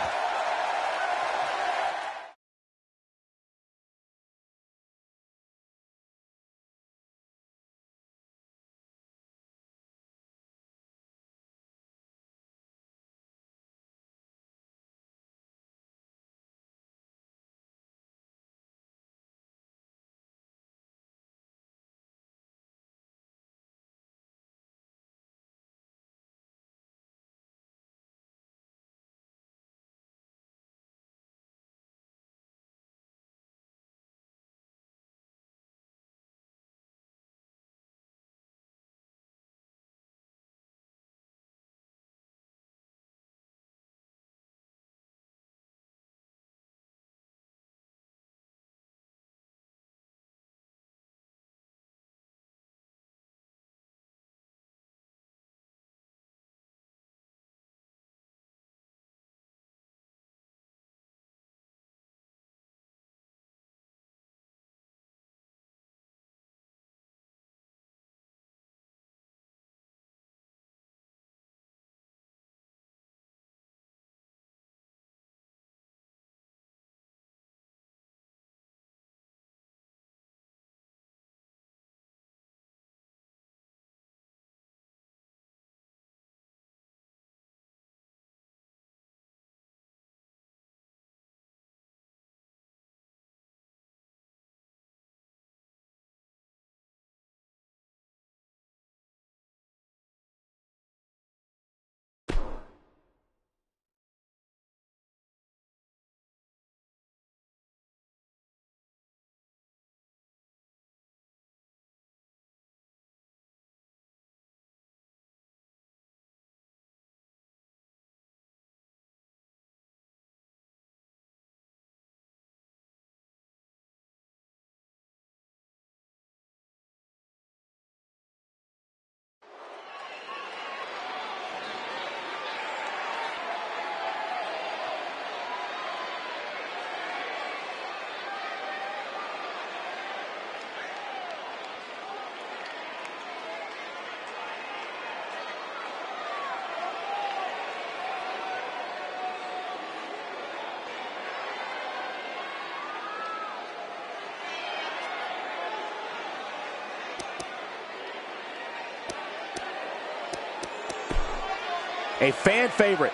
A fan favorite.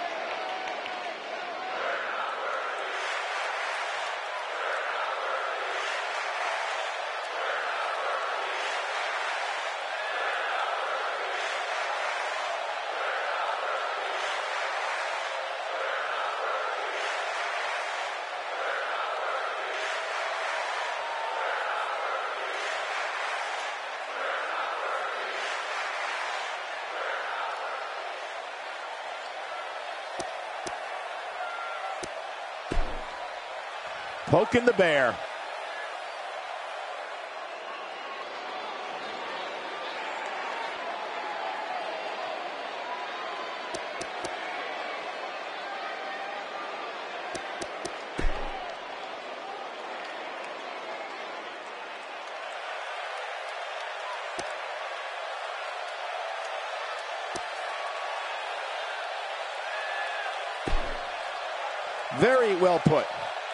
Poking the bear. Very well put.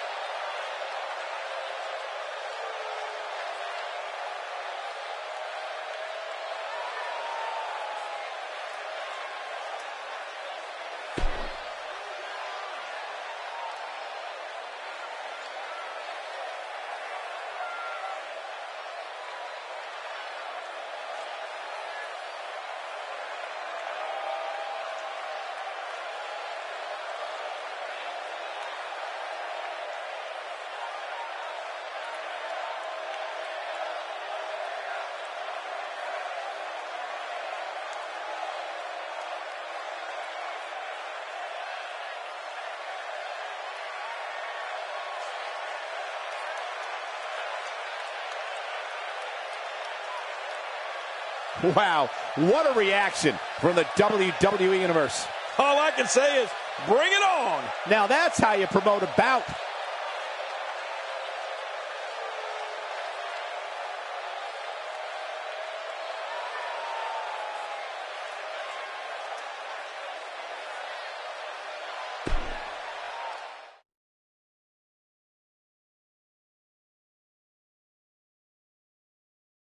Wow, what a reaction from the WWE Universe. All I can say is, bring it on. Now that's how you promote a bout.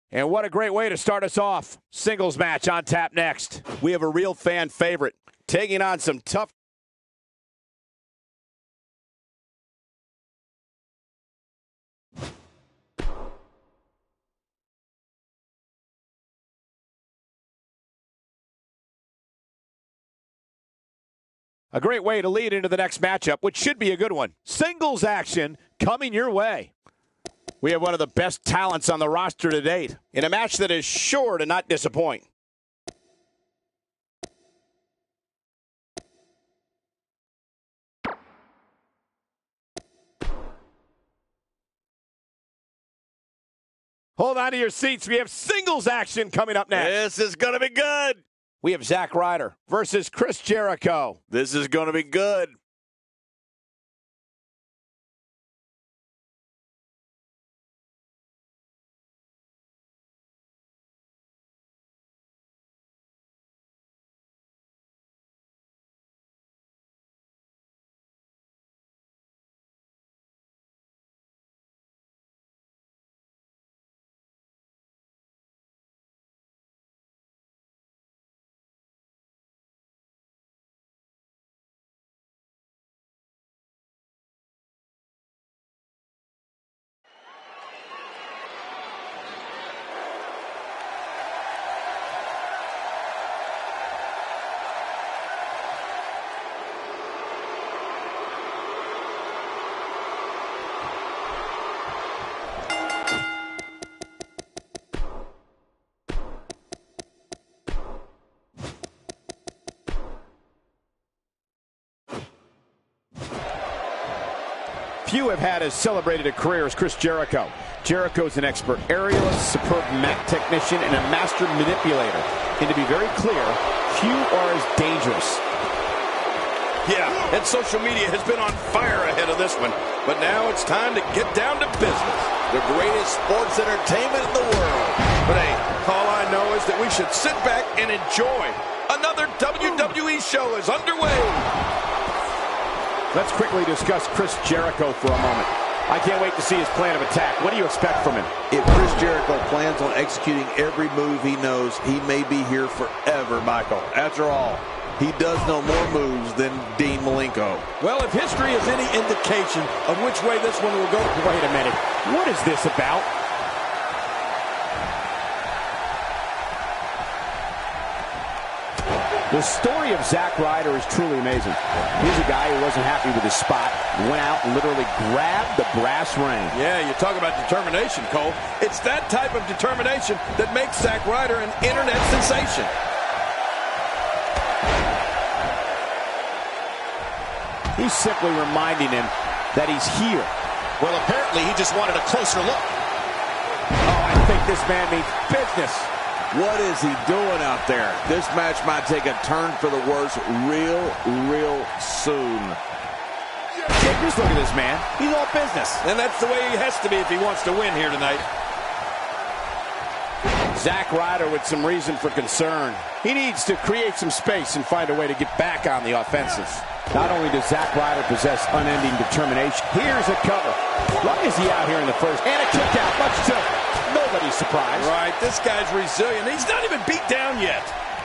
And what a great way to start us off. Singles match on tap next. We have a real fan favorite taking on some tough. A great way to lead into the next matchup, which should be a good one. Singles action coming your way. We have one of the best talents on the roster to date in a match that is sure to not disappoint. Hold on to your seats. We have singles action coming up next. This is going to be good. We have Zack Ryder versus Chris Jericho. This is going to be good. Few have had as celebrated a career as Chris Jericho. Jericho's an expert aerialist, superb mat technician, and a master manipulator. And to be very clear, few are as dangerous. Yeah, and social media has been on fire ahead of this one. But now it's time to get down to business. The greatest sports entertainment in the world. But hey, all I know is that we should sit back and enjoy. Another WWE show is underway. Let's quickly discuss Chris Jericho for a moment. I can't wait to see his plan of attack. What do you expect from him? If Chris Jericho plans on executing every move he knows, he may be here forever, Michael. After all, he does know more moves than Dean Malenko. Well, if history is any indication of which way this one will go... Wait a minute. What is this about? The story of Zack Ryder is truly amazing. He's a guy who wasn't happy with his spot, went out and literally grabbed the brass ring. Yeah, you talk about determination, Cole. It's that type of determination that makes Zack Ryder an internet sensation. He's simply reminding him that he's here. Well, apparently he just wanted a closer look. Oh, I think this man means business. What is he doing out there? This match might take a turn for the worse real soon. Just look at this man. He's all business. And that's the way he has to be if he wants to win here tonight. Zack Ryder with some reason for concern. He needs to create some space and find a way to get back on the offensive. Not only does Zack Ryder possess unending determination, here's a cover. Why is he out here in the first? And a kick out, much to nobody's surprise. Right, this guy's resilient. He's not even beat down yet.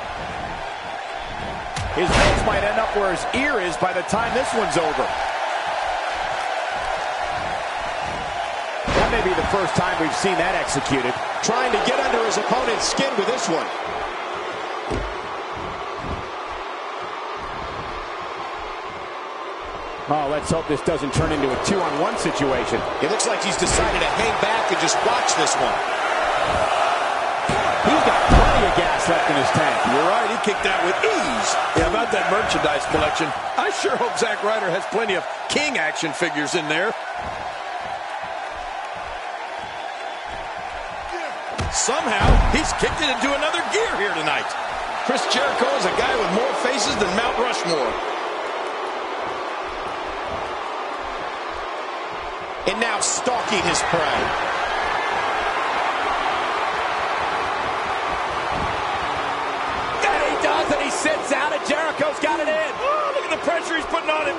His nose might end up where his ear is by the time this one's over. That may be the first time we've seen that executed. Trying to get under his opponent's skin with this one. Oh, let's hope this doesn't turn into a 2-on-1 situation. It looks like he's decided to hang back and just watch this one. He's got plenty of gas left in his tank. You're right, he kicked out with ease. Yeah, about that merchandise collection, I sure hope Zack Ryder has plenty of King action figures in there. Somehow, he's kicked it into another gear here tonight. Chris Jericho is a guy with more faces than Mount Rushmore. And now stalking his prey. And he does, and he sits out, and Jericho's got it in. Oh, look at the pressure he's putting on him.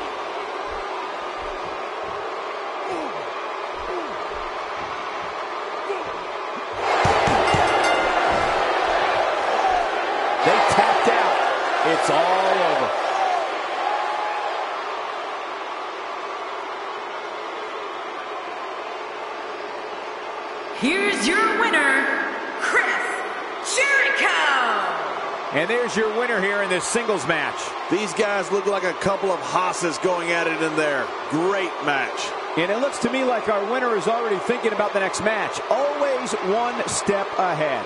It's all over. Here's your winner, Chris Jericho. And there's your winner here in this singles match. These guys look like a couple of hosses going at it in there. Great match. And it looks to me like our winner is already thinking about the next match. Always one step ahead.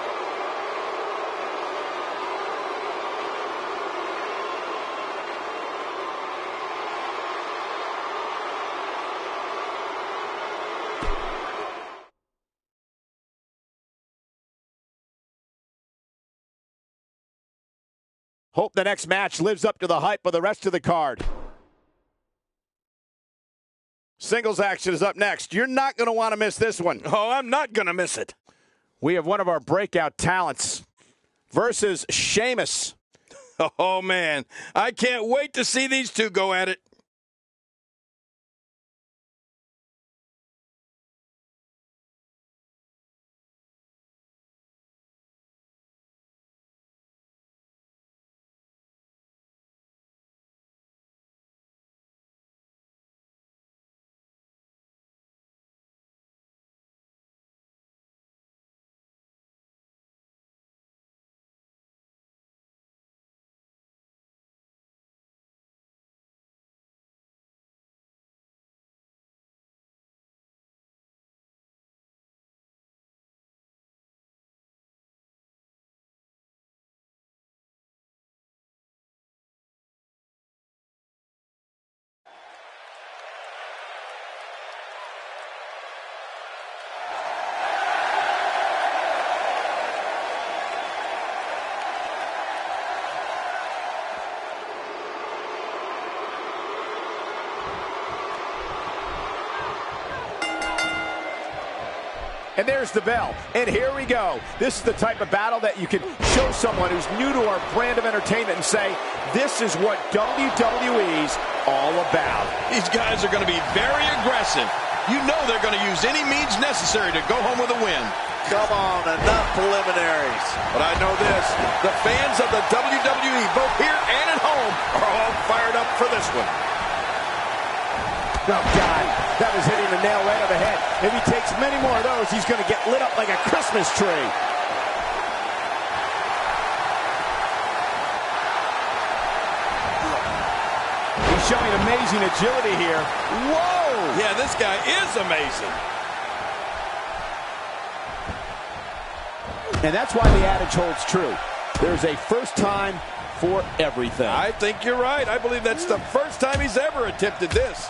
Hope the next match lives up to the hype of the rest of the card. Singles action is up next. You're not going to want to miss this one. Oh, I'm not going to miss it. We have one of our breakout talents versus Sheamus. Oh, man. I can't wait to see these two go at it. And there's the bell. And here we go. This is the type of battle that you can show someone who's new to our brand of entertainment and say, this is what WWE's all about. These guys are going to be very aggressive. You know they're going to use any means necessary to go home with a win. Come on, enough preliminaries. But I know this, the fans of the WWE, both here and at home, are all fired up for this one. Oh, God, that was hitting the nail right on the head. If he takes many more of those, he's going to get lit up like a Christmas tree. He's showing amazing agility here. Whoa! Yeah, this guy is amazing. And that's why the adage holds true. There's a first time for everything. I think you're right. I believe that's the first time he's ever attempted this.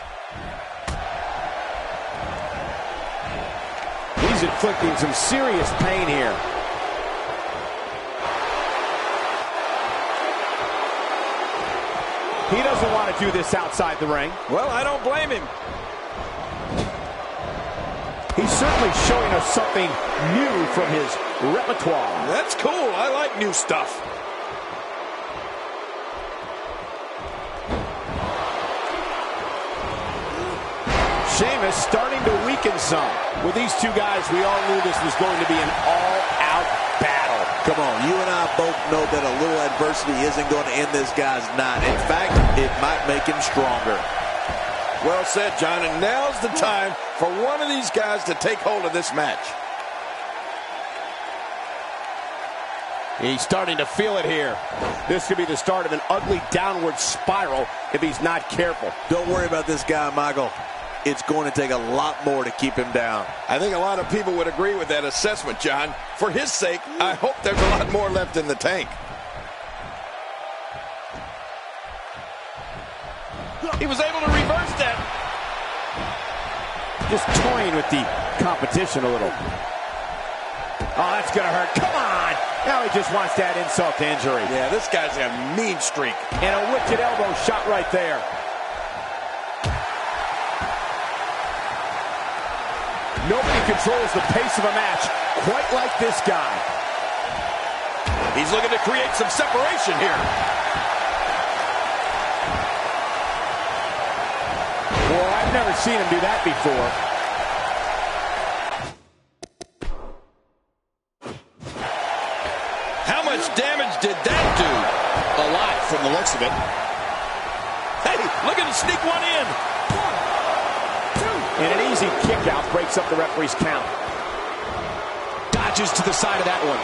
He's inflicting some serious pain here. He doesn't want to do this outside the ring. Well, I don't blame him. He's certainly showing us something new from his repertoire. That's cool. I like new stuff. Sheamus starting to weaken some. With these two guys, we all knew this was going to be an all-out battle. Come on, you and I both know that a little adversity isn't going to end this guy's night. In fact, it might make him stronger. Well said, John, and now's the time for one of these guys to take hold of this match. He's starting to feel it here. This could be the start of an ugly downward spiral if he's not careful. Don't worry about this guy, Michael. It's going to take a lot more to keep him down. I think a lot of people would agree with that assessment, John. For his sake, I hope there's a lot more left in the tank. He was able to reverse that. Just toying with the competition a little. Oh, that's going to hurt. Come on. Now he just wants that insult to injury. Yeah, this guy's a mean streak. And a wicked elbow shot right there. Nobody controls the pace of a match quite like this guy. He's looking to create some separation here. Well, I've never seen him do that before. How much damage did that do? A lot. from the looks of it. Hey, look at him sneak one in. And an easy kick out breaks up the referee's count. Dodges to the side of that one.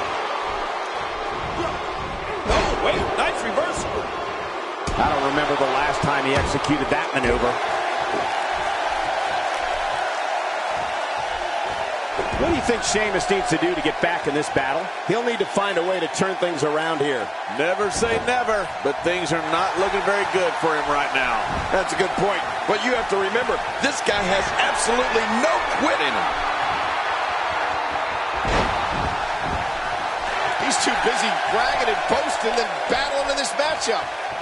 Oh, wait, nice reversal. I don't remember the last time he executed that maneuver. What do you think Sheamus needs to do to get back in this battle? He'll need to find a way to turn things around here. Never say never, but things are not looking very good for him right now. That's a good point. But you have to remember, this guy has absolutely no quit in him. He's too busy bragging and boasting than battling in this matchup.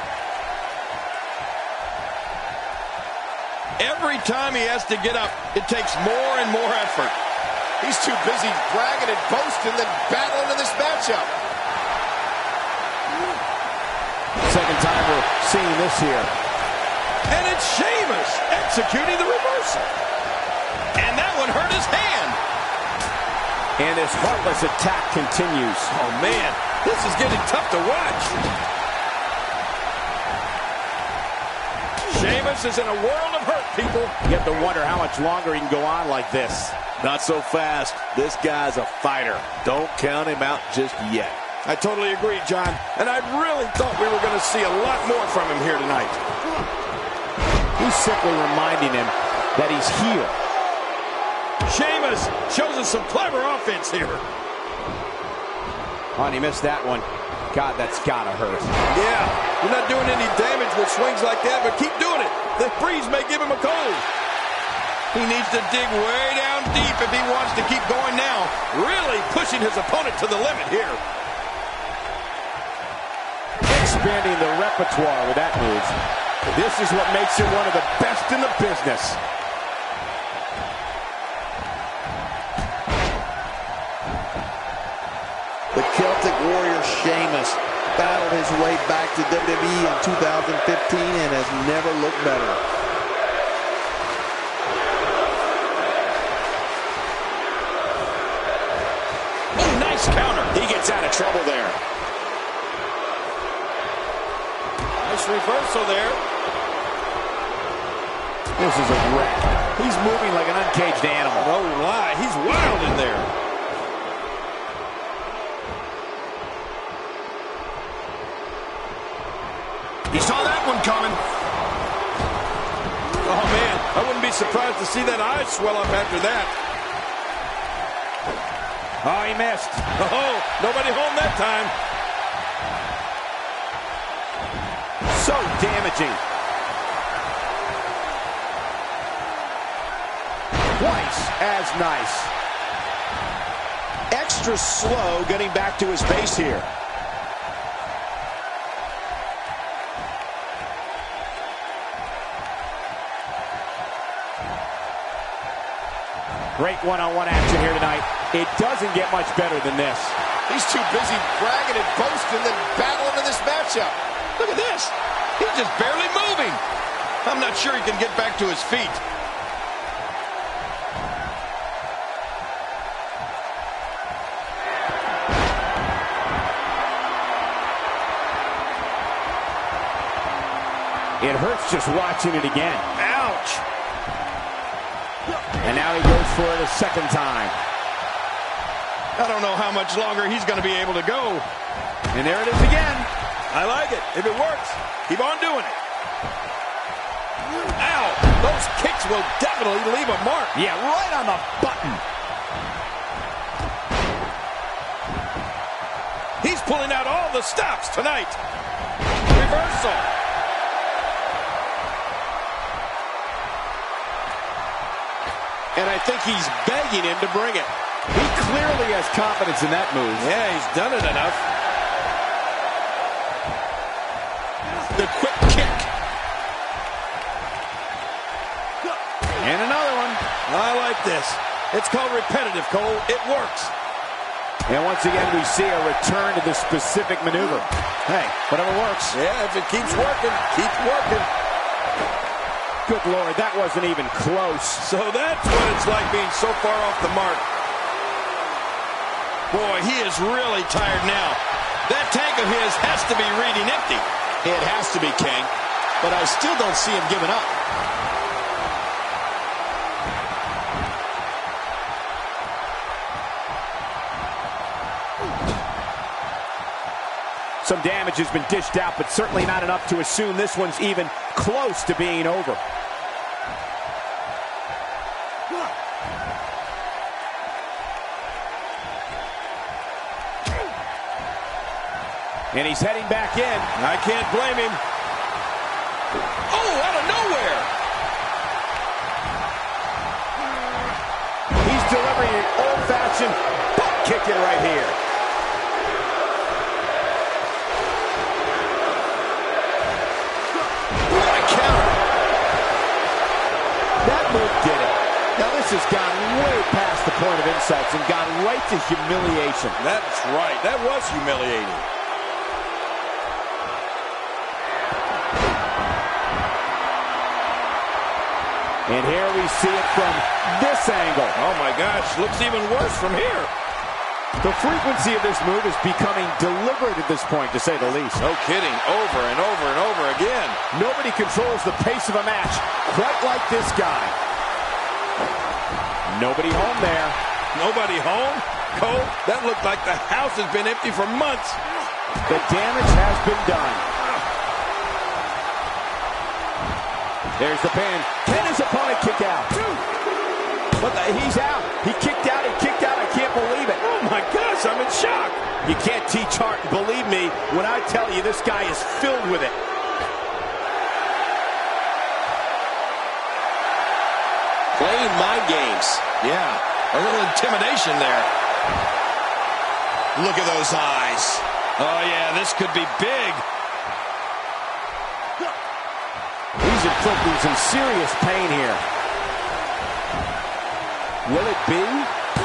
Every time he has to get up, it takes more and more effort. He's too busy bragging and boasting than battling in this matchup. Second time we're seeing this here. And it's Sheamus executing the reversal. And that one hurt his hand. And this heartless attack continues. Oh, man, this is getting tough to watch. Sheamus is in a world of hurt, people. You have to wonder how much longer he can go on like this. Not so fast. This guy's a fighter. Don't count him out just yet. I totally agree, John. And I really thought we were going to see a lot more from him here tonight. He's simply reminding him that he's here. Sheamus shows us some clever offense here. Oh, and he missed that one. God, that's gotta hurt. Yeah, you're not doing any damage with swings like that, but keep doing it. The breeze may give him a cold. He needs to dig way down deep if he wants to keep going now. Really pushing his opponent to the limit here. Expanding the repertoire with that move. This is what makes him one of the best in the business. The Celtic Warrior Sheamus battled his way back to WWE in 2015 and has never looked better. Oh, nice counter. He gets out of trouble there. Nice reversal there. This is a wreck. He's moving like an uncaged animal. No lie, he's wild in there. He saw that one coming. Oh, man, I wouldn't be surprised to see that eye swell up after that. Oh, he missed. Oh, nobody home that time. So damaging. Twice as nice. Extra slow getting back to his base here. Great one-on-one action here tonight. It doesn't get much better than this. He's too busy bragging and boasting than battling in this matchup. Look at this. He's just barely moving. I'm not sure he can get back to his feet. It hurts just watching it again. Ouch. And now he goes for it a second time. I don't know how much longer he's going to be able to go. And there it is again. I like it. If it works, keep on doing it. Ow! Those kicks will definitely leave a mark. Yeah, right on the button. He's pulling out all the stops tonight. Reversal. And I think he's begging him to bring it. He clearly has confidence in that move. Yeah, he's done it enough. The quick kick. And another one. I like this. It's called repetitive, Cole. It works. And once again, we see a return to the specific maneuver. Hey, whatever works. Yeah, if it keeps working, keep working. Good Lord, that wasn't even close. So that's what it's like being so far off the mark. Boy, he is really tired now. That tank of his has to be reading empty. It has to be, King. But I still don't see him giving up. Some damage has been dished out, but certainly not enough to assume this one's even close to being over. And he's heading back in. I can't blame him. Oh, out of nowhere. He's delivering an old-fashioned butt kicking right here. What a counter. That move did it. Now this has gone way past the point of insults and gone right to humiliation. That's right. That was humiliating. And here we see it from this angle. Oh my gosh, looks even worse from here. The frequency of this move is becoming deliberate at this point, to say the least. No kidding, over and over and over again. Nobody controls the pace of a match quite like this guy. Nobody home there. Nobody home? Cole, that looked like the house has been empty for months. The damage has been done. There's the pin. Can his opponent kick out? He's out. He kicked out. He kicked out. I can't believe it. Oh my gosh, I'm in shock. You can't teach heart. Believe me when I tell you this guy is filled with it. Playing mind games. Yeah, a little intimidation there. Look at those eyes. Oh yeah, this could be big. He's inflicting some serious pain here. Will it be? 1,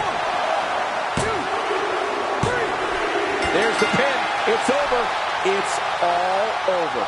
2, 3. There's the pin. It's over. It's all over.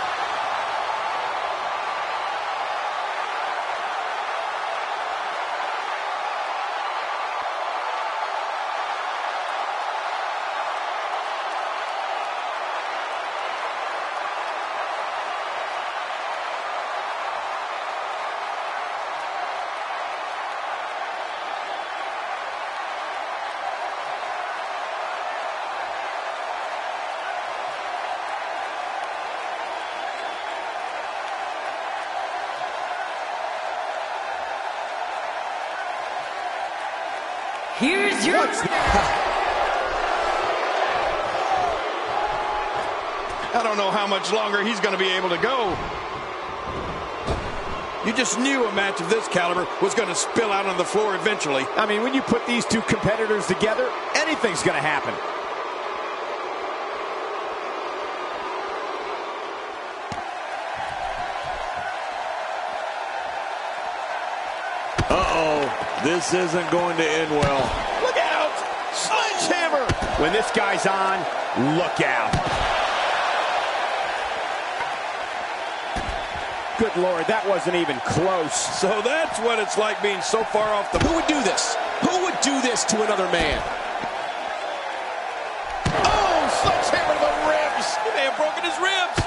Here's your... I don't know how much longer he's going to be able to go. You just knew a match of this caliber was going to spill out on the floor eventually. I mean, when you put these two competitors together, anything's going to happen. This isn't going to end well. Look out! Sledgehammer! When this guy's on, look out. Good Lord, that wasn't even close. So that's what it's like being so far off the... Who would do this? Who would do this to another man? Oh, sledgehammer to the ribs. He may have broken his ribs.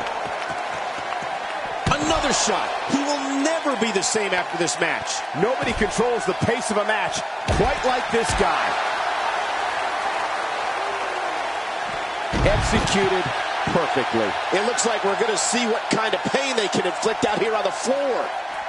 Another shot. He will never be the same after this match. Nobody controls the pace of a match quite like this guy. Executed perfectly. It looks like we're going to see what kind of pain they can inflict out here on the floor.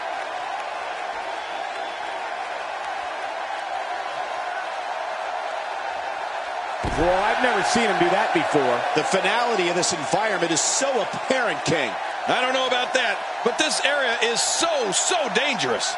Well, I've never seen him do that before. The finality of this environment is so apparent, King. I don't know about that, but this area is so dangerous.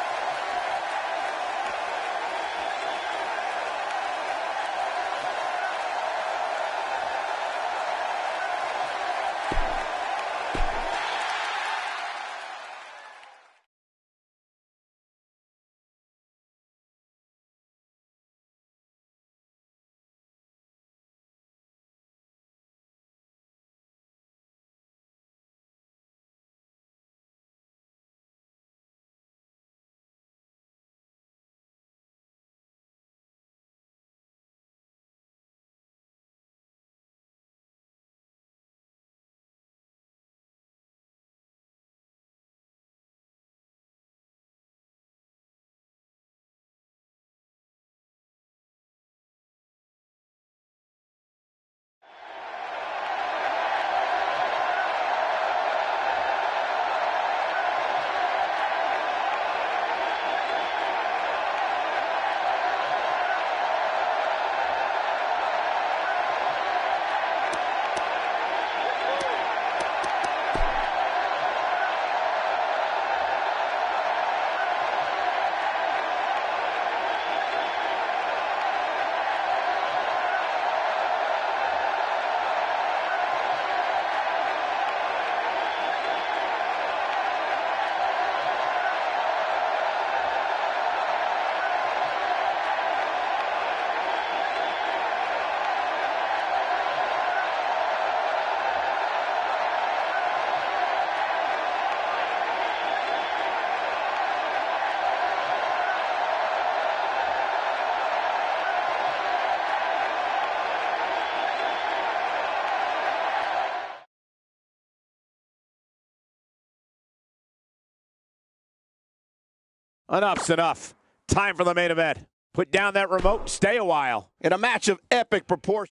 Enough's enough. Time for the main event. Put down that remote, stay a while. In a match of epic proportions.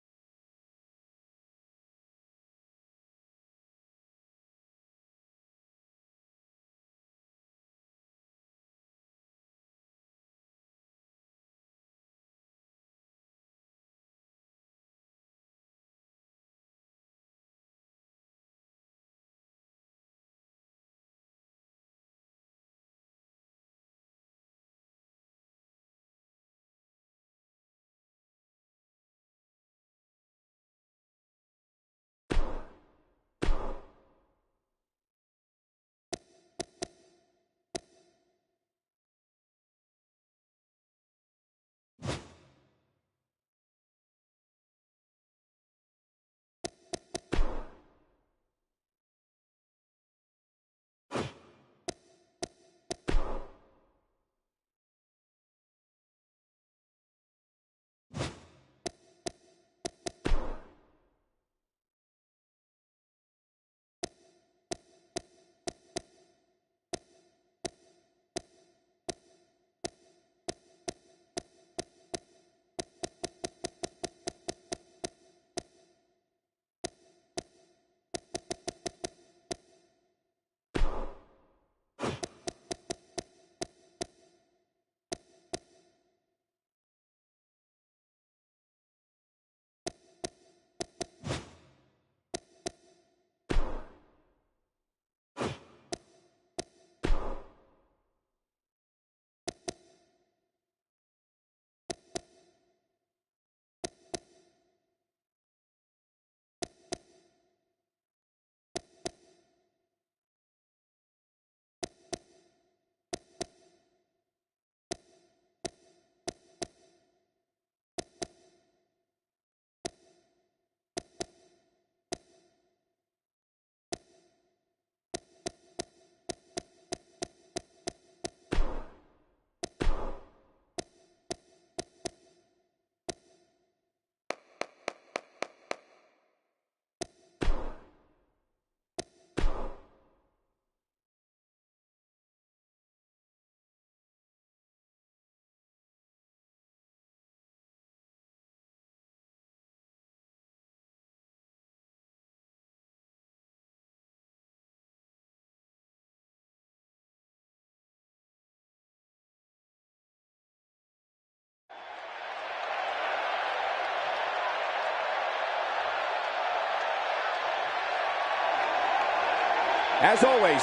As always,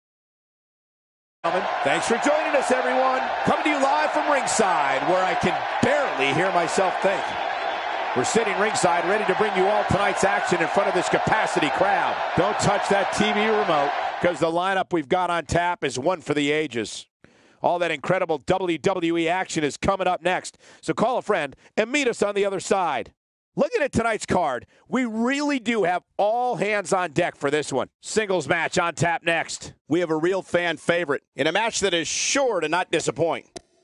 thanks for joining us, everyone. Coming to you live from ringside, where I can barely hear myself think. We're sitting ringside, ready to bring you all tonight's action in front of this capacity crowd. Don't touch that TV remote, because the lineup we've got on tap is one for the ages. All that incredible WWE action is coming up next, so call a friend and meet us on the other side. Looking at tonight's card, we really do have all hands on deck for this one. Singles match on tap next. We have a real fan favorite in a match that is sure to not disappoint.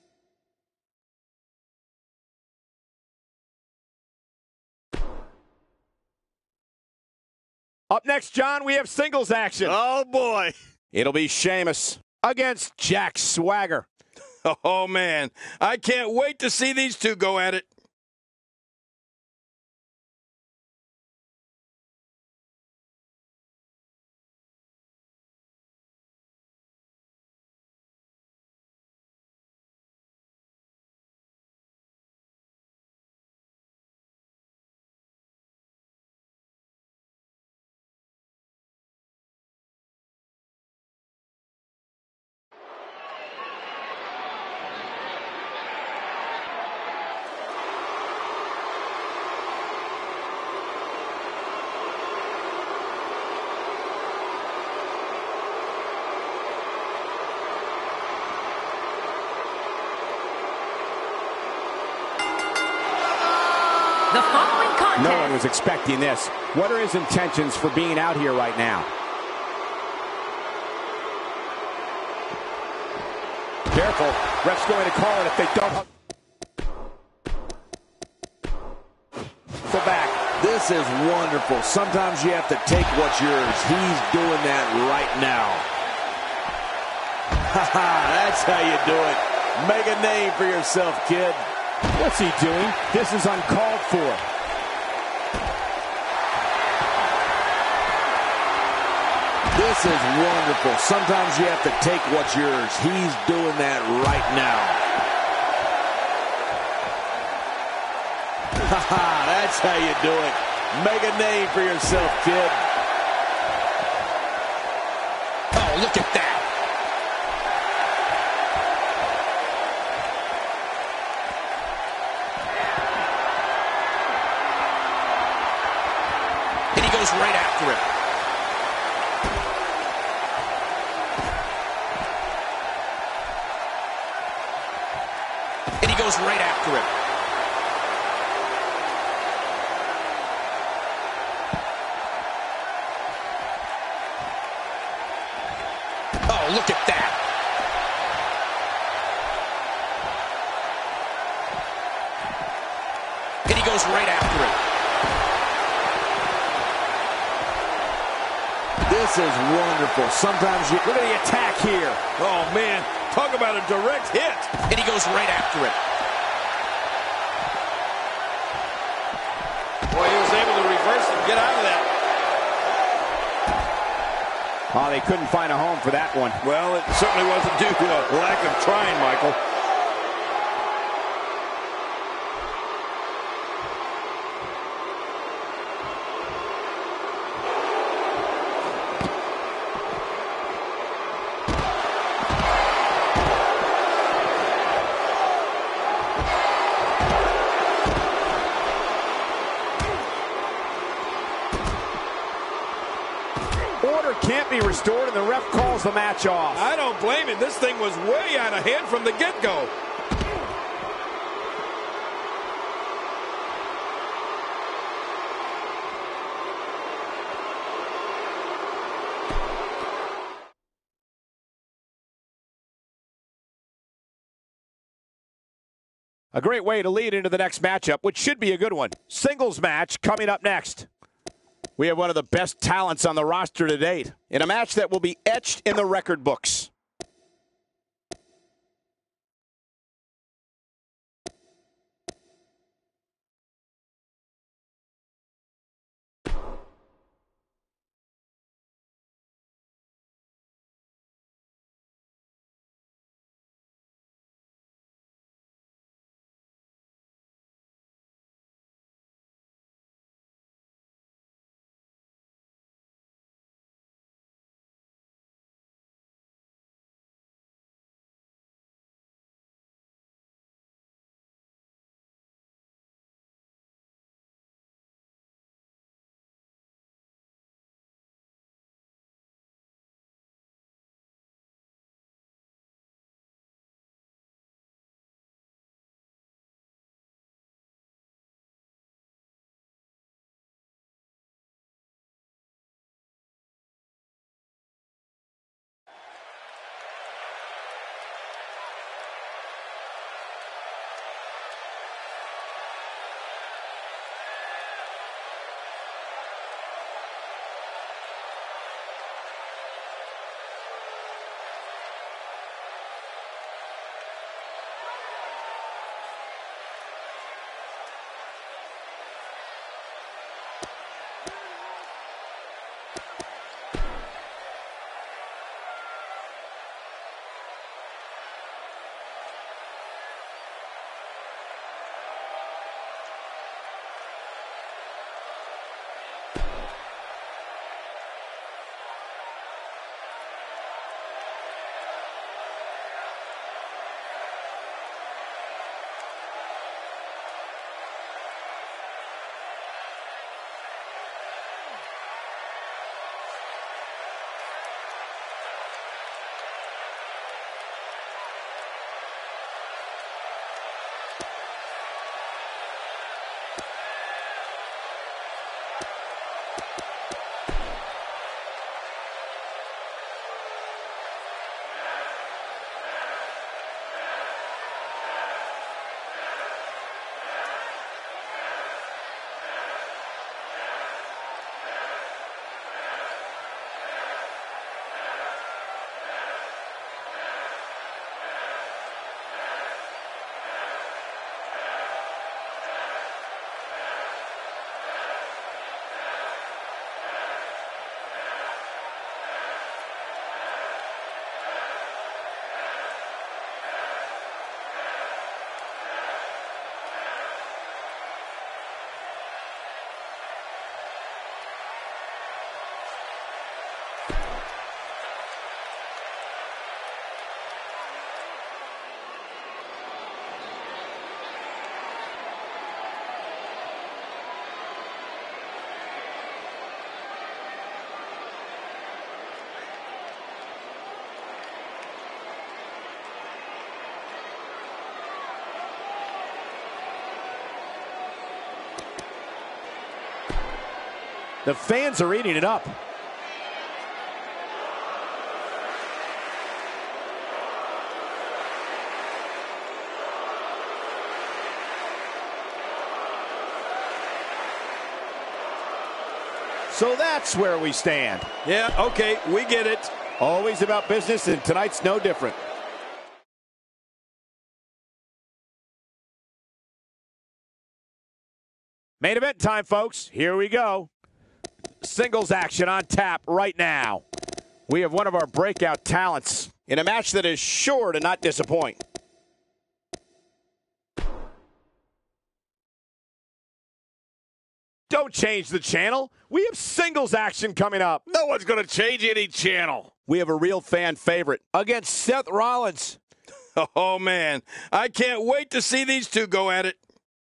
Up next, John, we have singles action. Oh, boy. It'll be Sheamus against Jack Swagger. Oh, man. I can't wait to see these two go at it. The following contest. No one was expecting this. What are his intentions for being out here right now? Careful. Ref's going to call it if they don't. Go back. This is wonderful. Sometimes you have to take what's yours. He's doing that right now. That's how you do it. Make a name for yourself, kid. What's he doing? This is uncalled for. This is wonderful. Sometimes you have to take what's yours. He's doing that right now. That's how you do it. Make a name for yourself, kid. Oh, look at that. And he goes right after him. And he goes right after him. Oh, look at that. And he goes right after him. This is wonderful. Sometimes you... Look at the attack here. Oh, man. Talk about a direct hit. And he goes right after him. Boy, he was able to reverse and get out of that. Oh, they couldn't find a home for that one. Well, it certainly wasn't due to a lack of trying, Michael. Order can't be restored, and the ref calls the match off. I don't blame him. This thing was way out of hand from the get-go. A great way to lead into the next matchup, which should be a good one. Singles match coming up next. We have one of the best talents on the roster to date in a match that will be etched in the record books. The fans are eating it up. So that's where we stand. Yeah, okay, we get it. Always about business, and tonight's no different. Main event time, folks. Here we go. Singles action on tap right now. We have one of our breakout talents in a match that is sure to not disappoint. Don't change the channel. We have singles action coming up. No one's going to change any channel. We have a real fan favorite against Seth Rollins. Oh, man. I can't wait to see these two go at it.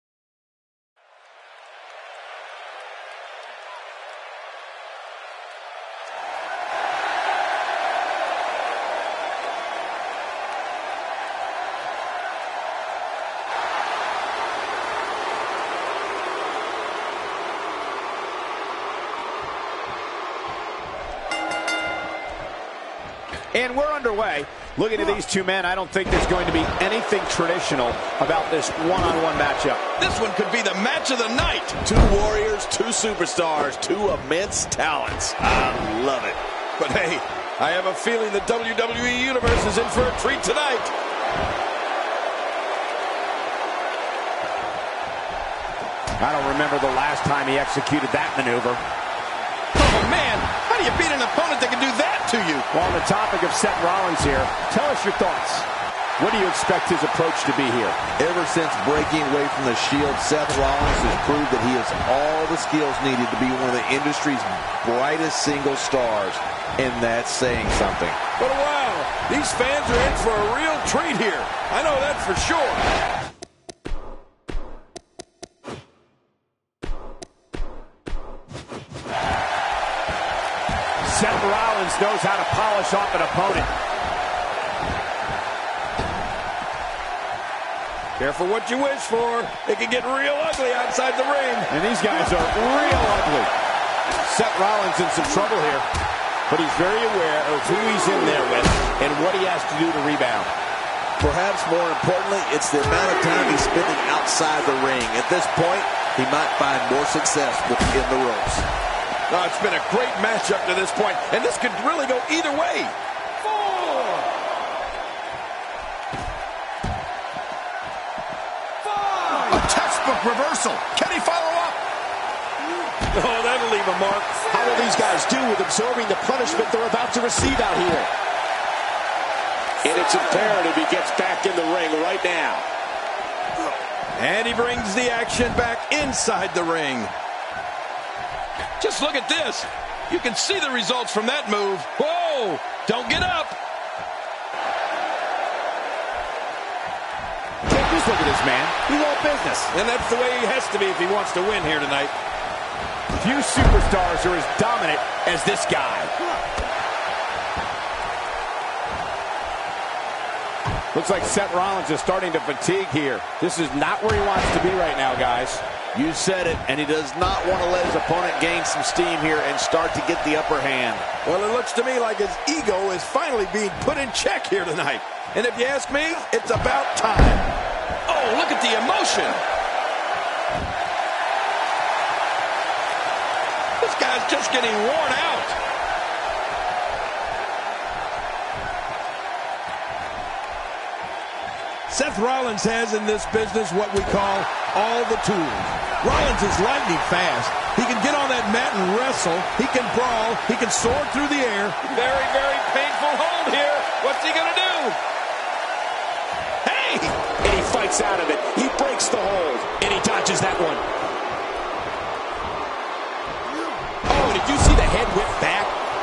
And we're underway. Looking at these two men, I don't think there's going to be anything traditional about this one-on-one matchup. This one could be the match of the night. Two warriors, two superstars, two immense talents. I love it. But hey, I have a feeling the WWE Universe is in for a treat tonight. I don't remember the last time he executed that maneuver. Oh, man. How do you beat an opponent that can do that to you? Well, on the topic of Seth Rollins here, tell us your thoughts. What do you expect his approach to be here? Ever since breaking away from the Shield, Seth Rollins has proved that he has all the skills needed to be one of the industry's brightest single stars, and that's saying something. But wow, these fans are in for a real treat here. I know that for sure. Seth Rollins knows how to polish off an opponent. Careful what you wish for. It can get real ugly outside the ring. And these guys are real ugly. Seth Rollins in some trouble here, but he's very aware of who he's in there with and what he has to do to rebound. Perhaps more importantly, it's the amount of time he's spending outside the ring. At this point, he might find more success within the ropes. Oh, it's been a great match up to this point, and this could really go either way. A textbook reversal. Can he follow up? Oh, that'll leave a mark. How will these guys do with absorbing the punishment they're about to receive out here? And it's imperative he gets back in the ring right now. And he brings the action back inside the ring. Just look at this. You can see the results from that move. Whoa! Don't get up. Just look at this man. He's all business. And that's the way he has to be if he wants to win here tonight. Few superstars are as dominant as this guy. Looks like Seth Rollins is starting to fatigue here. This is not where he wants to be right now, guys. You said it, and he does not want to let his opponent gain some steam here and start to get the upper hand. Well, it looks to me like his ego is finally being put in check here tonight. And if you ask me, it's about time. Oh, look at the emotion. This guy's just getting worn out. Seth Rollins has in this business what we call all the tools. Rollins is lightning fast. He can get on that mat and wrestle. He can brawl. He can soar through the air. Very, very painful hold here. What's he going to do? Hey! And he fights out of it. He breaks the hold, and he dodges that one. Oh, did you see the head whip back?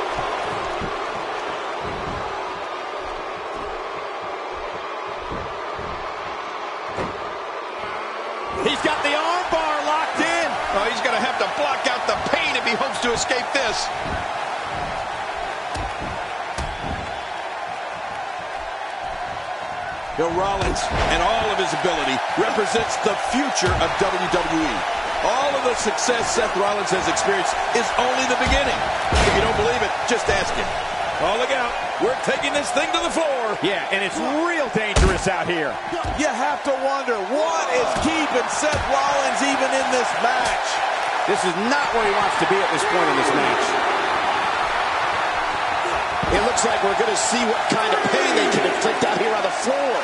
He's got the arm bar locked in. Oh, he's going to have to block out the pain if he hopes to escape this. Bill Rollins and all of his ability represents the future of WWE. All of the success Seth Rollins has experienced is only the beginning. If you don't believe it, just ask him. Oh, look out. We're taking this thing to the floor. Yeah, and it's real dangerous out here. You have to wonder, what is keeping Seth Rollins even in this match? This is not where he wants to be at this point in this match. It looks like we're going to see what kind of pain they can inflict out here on the floor.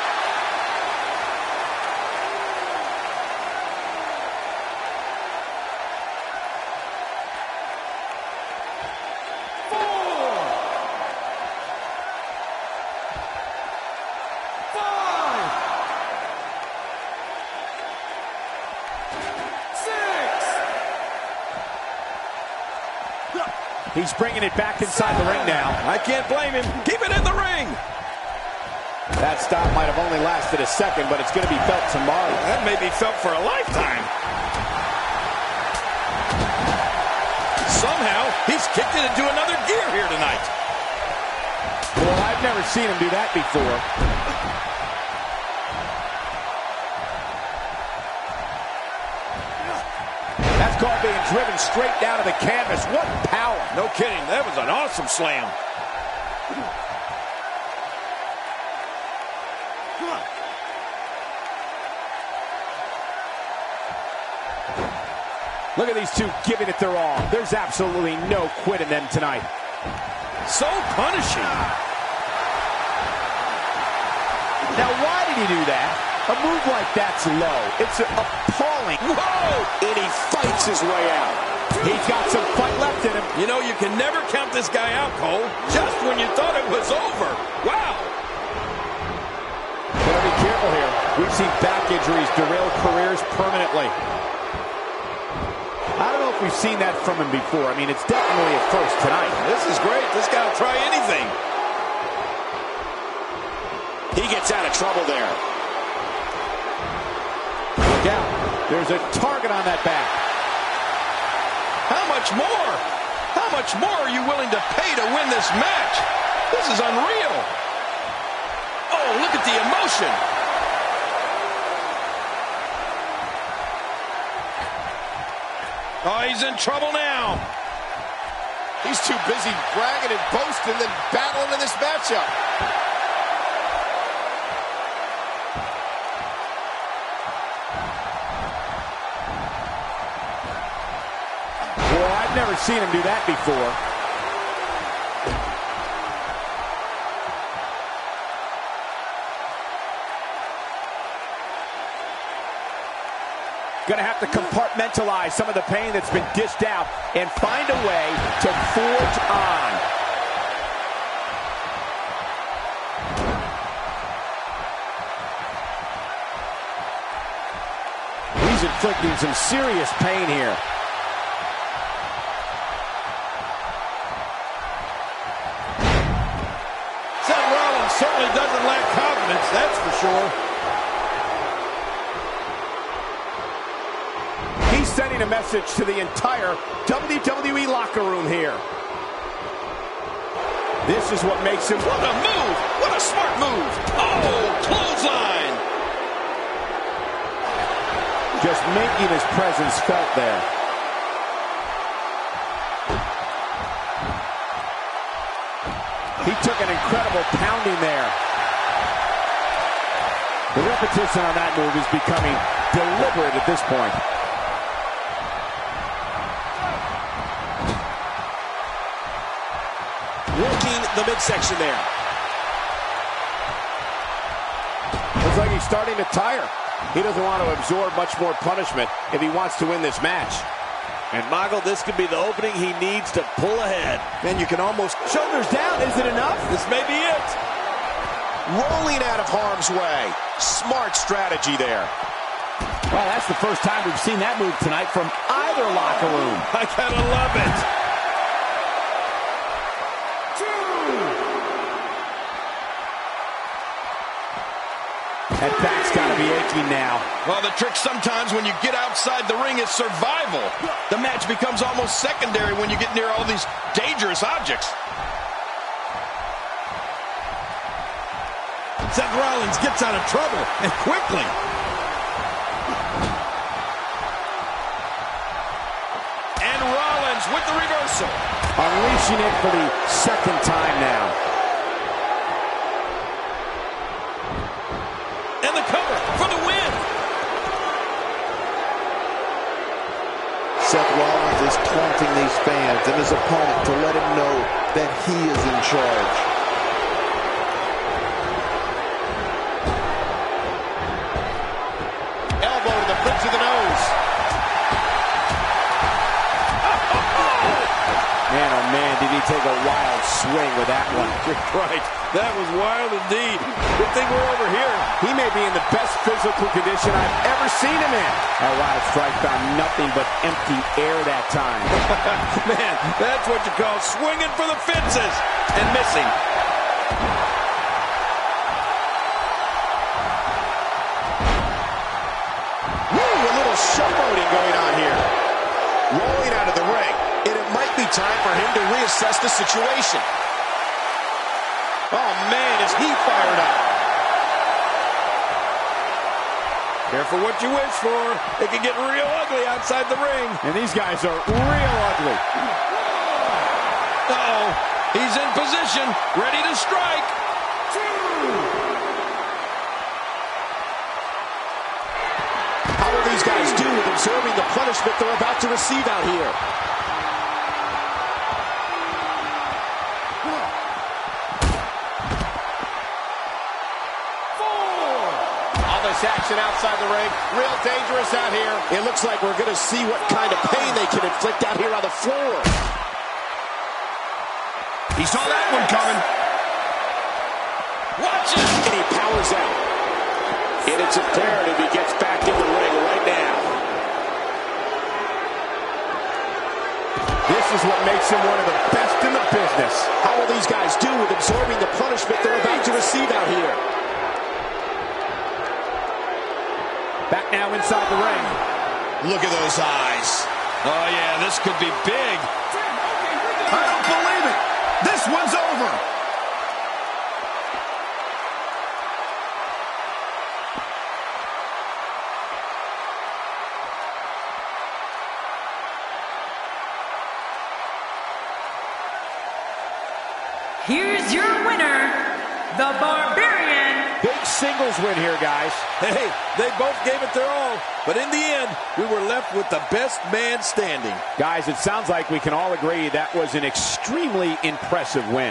He's bringing it back inside the ring now. I can't blame him. Keep it in the ring. That stop might have only lasted a second, but it's going to be felt tomorrow. That may be felt for a lifetime. Somehow, he's kicked it into another gear here tonight. Well, I've never seen him do that before. That's called being driven straight down to the canvas. What power. No kidding. That was an awesome slam. Look at these two giving it their all. There's absolutely no quit in them tonight. So punishing. Now, why did he do that? A move like that's low. It's appalling. Whoa! And he fights his way out. He's got some fight left in him. You know, you can never count this guy out, Cole. Just when you thought it was over. Wow! Gotta be careful here. We've seen back injuries derail careers permanently. I don't know if we've seen that from him before. I mean, it's definitely a first tonight. This is great. This guy will try anything. He gets out of trouble there. Look out. There's a target on that back. How much more? How much more are you willing to pay to win this match? This is unreal. Oh, look at the emotion. Oh, he's in trouble now. He's too busy bragging and boasting than battling in this matchup. Well, I've never seen him do that before. Going to have to compartmentalize some of the pain that's been dished out and find a way to forge on. He's inflicting some serious pain here. Seth Rollins certainly doesn't lack confidence, that's for sure. Sending a message to the entire WWE locker room here. This is what makes him... What a move! What a smart move! Oh, clothesline! Just making his presence felt there. He took an incredible pounding there. The repetition on that move is becoming deliberate at this point. Working the midsection there. Looks like he's starting to tire. He doesn't want to absorb much more punishment if he wants to win this match. And Michael, this could be the opening he needs to pull ahead. And you can almost... Shoulders down, is it enough? This may be it. Rolling out of harm's way. Smart strategy there. Well, that's the first time we've seen that move tonight from either locker room. I gotta love it. That back's got to be aching now. Well, the trick sometimes when you get outside the ring is survival. The match becomes almost secondary when you get near all these dangerous objects. Seth Rollins gets out of trouble, and quickly. Rollins with the reversal. Unleashing it for the second time now. And the cover for the win. Seth Rollins is taunting these fans and his opponent to let him know that he is in charge. Elbow to the bridge of the nose. Man, oh man, did he take a wild swing with that one. Right. That was wild indeed. Good thing we're over here. He may be in the best physical condition I've ever seen him in. That wild strike found nothing but empty air that time. Man, that's what you call swinging for the fences and missing. Woo, a little showboating going on here. Rolling out of the ring. And it might be time for him to reassess the situation. Oh, man, is he fired up. Careful what you wish for. It can get real ugly outside the ring. And these guys are real ugly. Uh-oh. He's in position, ready to strike. How will these guys do with absorbing the punishment they're about to receive out here? Action outside the ring. Real dangerous out here. It looks like we're going to see what kind of pain they can inflict out here on the floor. He saw that one coming. Watch it! And he powers out. And it's imperative he gets back in the ring right now. This is what makes him one of the best in the business. How will these guys do with absorbing the punishment they're about to receive out here? Back now inside the ring. Look at those eyes. Oh, yeah, this could be big. I don't believe it. This one's over. Here's your winner, the Barbarian. Big singles win here, guys. Hey, they both gave it their all, but in the end, we were left with the best man standing. Guys, it sounds like we can all agree that was an extremely impressive win.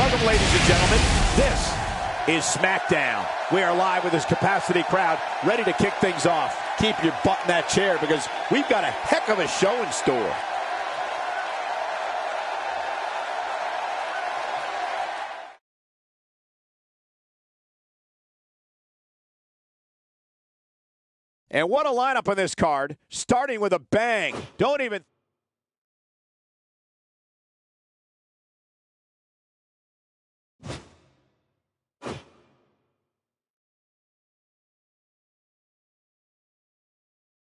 Welcome, ladies and gentlemen. This is SmackDown. We are live with this capacity crowd, ready to kick things off. Keep your butt in that chair because we've got a heck of a show in store. And what a lineup on this card, starting with a bang. Don't even